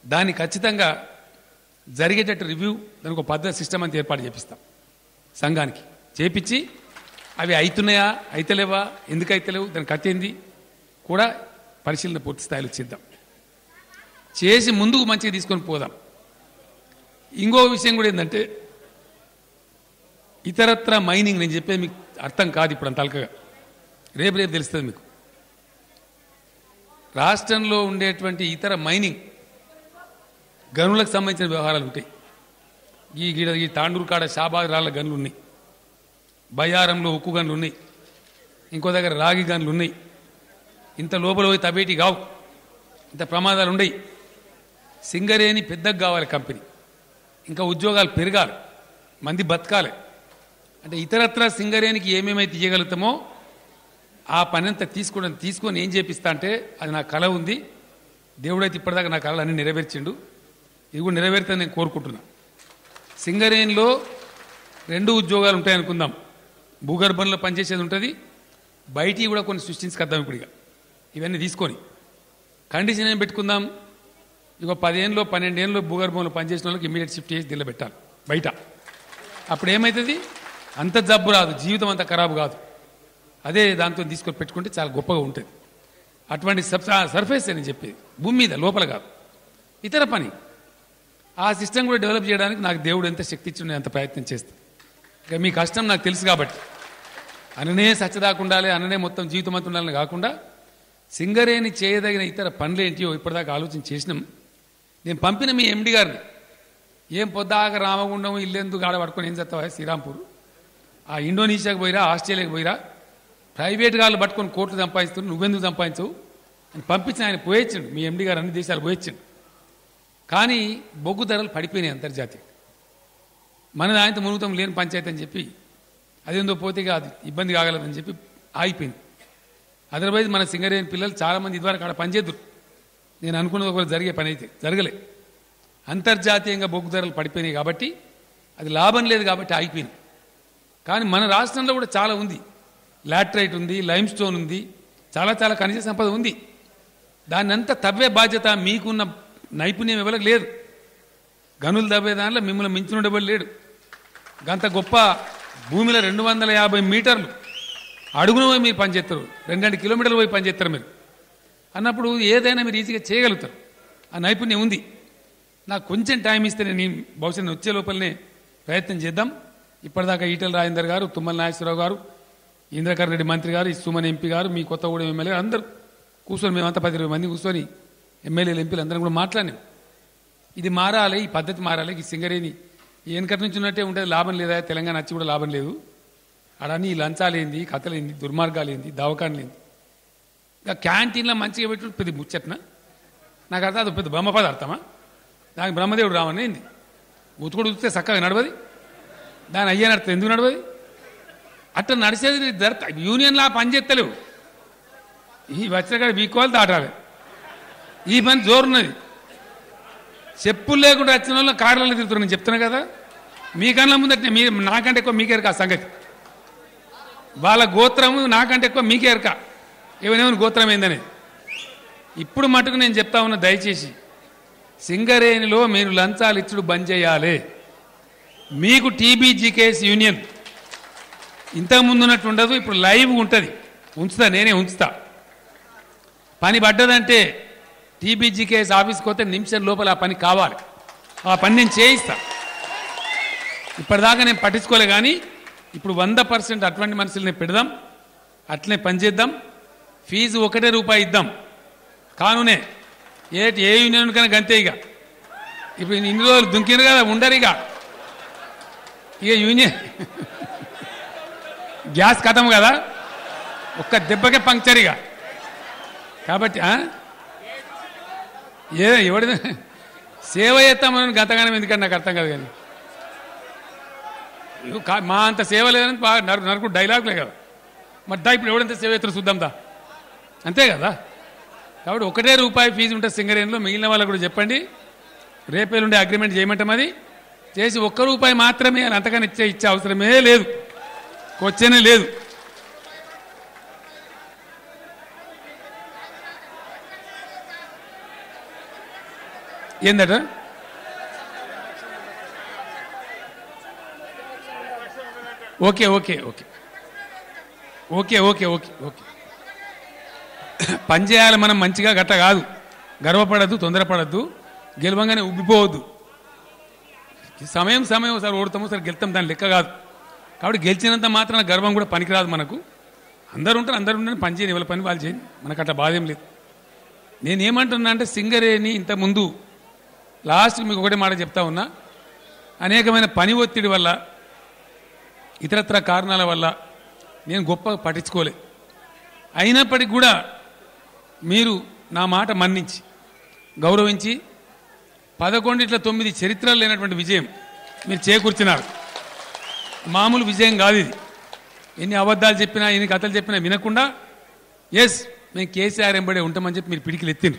[SPEAKER 3] దాన్ని ఖచ్చితంగా జరిగేటట్టు రివ్యూ దానికి ఒక పద్ధతి సిస్టమ్ అంతా ఏర్పాటు చేపిస్తాం సంఘానికి చేపించి అవి అవుతున్నాయా అయితలేవా ఎందుకు అయితలేవు దానికి కట్టేంది కూడా పరిశీలన పూర్తి స్థాయిలో చేద్దాం చేసి ముందుకు మంచిగా తీసుకొని పోదాం ఇంకో విషయం కూడా ఏంటంటే ఇతరత్ర మైనింగ్ నేను చెప్పేది మీకు అర్థం కాదు ఇప్పుడు అంత అల్కగా రేపు తెలుస్తుంది మీకు రాష్ట్రంలో ఉండేటువంటి ఇతర మైనింగ్ గనులకు సంబంధించిన వ్యవహారాలు ఉంటాయి ఈ తాండూరు కాడ షాబాద్ రాళ్ళ గనులు ఉన్నాయి బయ్యారంలో ఉక్కు గనులు ఉన్నాయి ఇంకో దగ్గర రాగి గనులు ఉన్నాయి ఇంత లోపల పోయి తబేటి కావు ఇంత ప్రమాదాలు ఉన్నాయి సింగరేణి పెద్దగా కావాలి కంపెనీ ఇంకా ఉద్యోగాలు పెరగాలి మంది బతకాలి అంటే ఇతరత్ర సింగరేణికి ఏమేమైతే తీయగలుగుతామో ఆ పని అంతా తీసుకొని ఏం చేపిస్తా అంటే అది నా కళ ఉంది దేవుడైతే ఇప్పటిదాకా నా కళలు అన్నీ నెరవేర్చిండు ఇది కూడా నెరవేరుతుందని నేను కోరుకుంటున్నా సింగరేణిలో 2 ఉద్యోగాలు ఉంటాయి అనుకుందాం భూగర్భంలో పనిచేసేది ఉంటుంది బయటికి కూడా కొన్ని సృష్టించుకొద్దాం ఇప్పుడు ఇవన్నీ తీసుకొని కండిషన్ ఏం పెట్టుకుందాం ఇక 10 ఏళ్ళలో 12 ఏళ్ళలో భూగర్భంలో పనిచేసిన వాళ్ళకి ఇమీడియట్ షిఫ్ట్ చేసి దిల్ల పెట్టాలి బయట అప్పుడు ఏమవుతుంది అంత జబ్బు రాదు జీవితం అంత ఖరాబు కాదు అదే దాంతో తీసుకొని పెట్టుకుంటే చాలా గొప్పగా ఉంటుంది అటువంటి సర్ఫేస్ అని చెప్పేది భూమి మీద లోపల కాదు ఇతర పని ఆ సిస్టమ్ కూడా డెవలప్ చేయడానికి నాకు దేవుడు ఎంత శక్తి ఇచ్చి అంత ప్రయత్నం చేస్తాను ఇక మీ కష్టం నాకు తెలుసు కాబట్టి అననే సచ్చదాకా ఉండాలి అననే మొత్తం జీవితం అంతా ఉండాలని కాకుండా సింగరేణి చేయదగిన ఇతర పనులు ఏంటియో ఇప్పటిదాకా ఆలోచన చేసినాం నేను పంపిన మీ ఎండి గారిని ఏం పొద్దాక రామగుండం ఇల్లెందుకు ఆడ పట్టుకొని ఏం చేస్తావా శ్రీరాంపూర్ ఆ ఇండోనేషియాకి పోయిరా ఆస్ట్రేలియాకి పోయిరా ప్రైవేట్ గాళ్ళు పట్టుకొని కోట్లు సంపాదిస్తున్నారు నువ్వెందుకు సంపాదించవు అని పంపించిన ఆయన పోయొచ్చిండు మీ ఎండి గారు అన్ని దేశాలు పోయొచ్చిండు కానీ బొగ్గు ధరలు పడిపోయినాయి అంతర్జాతీయ మన ఆయనతో మునుగుతం లేని పంచాయతీ అని చెప్పి అదేందో పోతే కాదు ఇబ్బంది కాగలదని చెప్పి ఆగిపోయింది అదర్వైజ్ మన సింగరేణి పిల్లలు చాలామంది ఇదివరకు అక్కడ పనిచేద్దరు నేను అనుకున్నది ఒకరు జరిగే పని అయితే జరగలే అంతర్జాతీయంగా బొగ్గు ధరలు పడిపోయినాయి కాబట్టి అది లాభం లేదు కాబట్టి ఆగిపోయింది కానీ మన రాష్ట్రంలో కూడా చాలా ఉంది లాట్రైట్ ఉంది లైమ్ స్టోన్ ఉంది చాలా చాలా ఖనిజ సంపద ఉంది దాన్ని అంతా తవ్వే బాధ్యత మీకున్న నైపుణ్యం ఎవరికి లేదు గనులు తవ్వే దానిలో మిమ్మల్ని మించినోడెవరు లేడు గంత గొప్ప భూమిలో 250 మీటర్లు అడుగున పోయి మీరు పనిచేస్తారు 2 కిలోమీటర్లు పోయి పనిచేస్తారు మీరు అన్నప్పుడు ఏదైనా మీరు ఈజీగా చేయగలుగుతారు ఆ నైపుణ్యం ఉంది నాకు కొంచెం టైం ఇస్తే నేను బహుశా వచ్చే లోపలనే ప్రయత్నం చేద్దాం ఇప్పటిదాకా ఈటెల రాజేందర్ గారు తుమ్మల నాగేశ్వరరావు గారు ఇంద్రకరణ్ రెడ్డి మంత్రి గారు సుమన్ ఎంపీ గారు మీ కొత్తగూడెం ఎమ్మెల్యే గారు అందరూ కూర్చొని మేమంతా 10-20 మంది కూర్చొని ఎమ్మెల్యేలు ఎంపీలు అందరం కూడా మాట్లాడినాం ఇది మారాలి ఈ పద్ధతి మారాలి ఈ సింగరేణి వెనకటి నుంచి ఉన్నట్టే ఉంటుంది లాభం లేదా తెలంగాణ వచ్చి కూడా లాభం లేదు అడని లంచాలేంది కథలేంది దుర్మార్గాలేంది దవాఖానలేంది ఇక క్యాంటీన్లో మంచిగా పెట్టి పెద్ద ముచ్చట్న నాకు అర్థం అది పెద్ద బ్రహ్మ పదార్థమా దానికి బ్రహ్మదేవుడు రావని ఏంది ఉతుకుడు ఉతికితే చక్కగా నడవది దాని అయ్యే నడితే ఎందుకు నడవది అట్లా నడిచేది యూనియన్లా పనిచేస్తలేవు ఈ వచ్చిన కాడ వీకోవాలి దాటాలి ఈ పని జోరున్నది చెప్పులు లేకుండా వచ్చిన వాళ్ళు కార్లలో తిరుగుతున్నారు నేను చెప్తున్నా కదా మీ కన్నా ముందట మీరు నాకంటే ఎక్కువ మీకేరక ఆ సంగతి వాళ్ళ గోత్రము నాకంటే ఎక్కువ మీకేరక ఏమైనా గోత్రం ఏందని ఇప్పుడు మటుకు నేను చెప్తా ఉన్నా దయచేసి సింగరేణిలో మీరు లంచాలు ఇచ్చుడు బంద్ చేయాలి మీకు టీబీజీకేఎస్ యూనియన్ ఇంతకుముందు ఉన్నట్టు ఉండదు ఇప్పుడు లైవ్ ఉంటుంది ఉంచుతా నేనే ఉంచుతా పని పడ్డదంటే టీబీజీకేఎస్ ఆఫీస్కి పోతే నిమిషం లోపల ఆ పని కావాలి ఆ పని నేను చేయిస్తా ఇప్పటిదాకా నేను పట్టించుకోలే కానీ ఇప్పుడు 100% అటువంటి మనుషుల్ని పెడదాం అట్లనే పనిచేద్దాం ఫీజు ₹1 ఇద్దాం కానునే ఏ యూనియన్ కన్నా గంతే ఇక ఇప్పుడు ఇన్ని రోజులు దుంకిరు కదా ఉండరు ఇక యూనియన్ గ్యాస్ ఖతం కదా ఒక్క దెబ్బకే పంక్చర్ ఇక కాబట్టి ఎవడి సేవ చేస్తామని గతగానం ఎందుకంటే నాకు అర్థం కాదు కానీ మా అంత సేవ లేదని బాగా నరకు డైలాగులే కదా మరి ఇప్పుడు ఎవడంత సేవ చేస్తారో చూద్దాందా అంతే కదా కాబట్టి ₹1 ఫీజు ఉంటుంది సింగరేణిలో మిగిలిన వాళ్ళకు కూడా చెప్పండి రేపేలుండే అగ్రిమెంట్ చేయమంటాం అది చేసి ₹1 మాత్రమే అని అంతగానే ఇచ్చే అవసరమే లేదు వచ్చేనే లేదు ఏందట okay okay okay okay okay okay okay పనిచేయాలి మనం మంచిగా గట్ట కాదు, గర్వపడద్దు, తొందరపడద్దు, గెలవంగానే ఉబ్బిపోవద్దు. సమయం ఒకసారి ఓడతాము, ఒకసారి గెలుతాం, దాని లెక్క కాదు. కాబట్టి గెలిచినంత మాత్రాన గర్వం కూడా పనికిరాదు మనకు. అందరూ ఉంటారు, పని చేయని ఎవరి పని వాళ్ళు చేయని, మనకు అట్లా బాధ ఏం లేదు. నేనేమంటున్నా అంటే సింగరేణి ఇంతకుముందు లాస్ట్ మీకు ఒకటే మాట చెప్తా ఉన్నా, అనేకమైన పని ఒత్తిడి వల్ల ఇతరత్ర కారణాల వల్ల నేను గొప్ప పట్టించుకోలే. అయినప్పటికీ కూడా మీరు నా మాట మన్నించి గౌరవించి 11/9 చరిత్రలు లేనటువంటి విజయం మీరు చేకూర్చినారు. మామూలు విజయం కాదు ఇది. ఎన్ని అబద్ధాలు చెప్పినా ఎన్ని కథలు చెప్పినా వినకుండా ఎస్ మేము కేసీఆర్ ఎంబడే ఉంటామని చెప్పి మీరు పిడికిలు ఎత్తిండ్రు.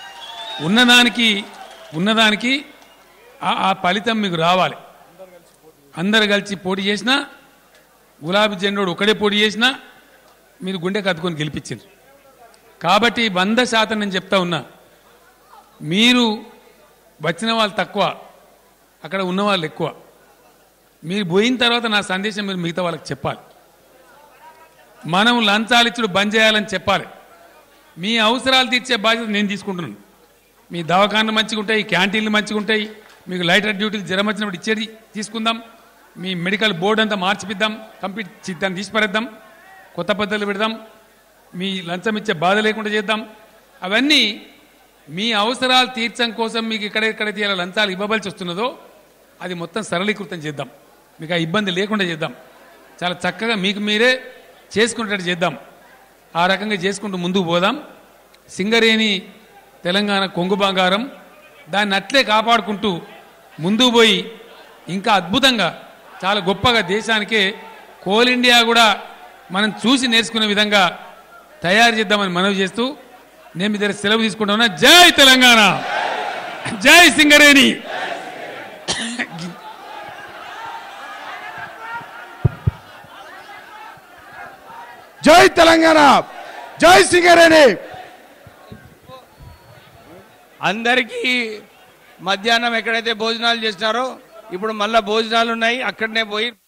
[SPEAKER 3] ఉన్నదానికి ఆ ఫలితం మీకు రావాలి. అందరు కలిసి పోటీ చేసినా, గులాబీ జెండోడు ఒకడే పోటీ చేసినా మీరు గుండె కత్తుకొని గెలిపించారు. కాబట్టి 100% నేను చెప్తా ఉన్నా, మీరు వచ్చిన వాళ్ళు తక్కువ, అక్కడ ఉన్న వాళ్ళు ఎక్కువ. మీరు పోయిన తర్వాత నా సందేశం మీరు మిగతా వాళ్ళకి చెప్పాలి. మనం లంచాలిచ్చుడు బంద్ చేయాలని చెప్పాలి. మీ అవసరాలు తీర్చే బాధ్యత నేను తీసుకుంటున్నాను. మీ దవాఖాన్లు మంచిగా ఉంటాయి, క్యాంటీన్లు మంచిగా ఉంటాయి, మీకు లైటర్ డ్యూటీలు జ్వరం వచ్చినప్పుడు ఇచ్చేది తీసుకుందాం, మీ మెడికల్ బోర్డు అంతా మార్చిపిద్దాం, కంప్లీట్ దాన్ని తీసిపారేద్దాం, కొత్త పద్ధతులు పెడదాం, మీ లంచం ఇచ్చే బాధ లేకుండా చేద్దాం. అవన్నీ మీ అవసరాలు తీర్చడం కోసం మీకు ఎక్కడెక్కడైతే ఇలా లంచాలు ఇవ్వవలసి వస్తున్నదో అది మొత్తం సరళీకృతం చేద్దాం, మీకు ఆ ఇబ్బంది లేకుండా చేద్దాం, చాలా చక్కగా మీకు మీరే చేసుకునేటట్టు చేద్దాం. ఆ రకంగా చేసుకుంటూ ముందుకు పోదాం. సింగరేణి తెలంగాణ కొంగు బంగారం, దాన్ని అట్లే కాపాడుకుంటూ ముందుకు పోయి ఇంకా అద్భుతంగా చాలా గొప్పగా దేశానికే కోల్ ఇండియా కూడా మనం చూసి నేర్చుకునే విధంగా తయారు చేద్దామని మనవి చేస్తూ నేను మీ దగ్గర సెలవు తీసుకుంటున్నా. జై తెలంగాణ, జై సింగరేణి.
[SPEAKER 4] జై తెలంగాణ, జై సింగరేణి.
[SPEAKER 5] అందరికీ మధ్యాహ్నం ఎక్కడైతే భోజనాలు చేసినారో ఇప్పుడు మళ్ళా భోజనాలు ఉన్నాయి, అక్కడనే పోయి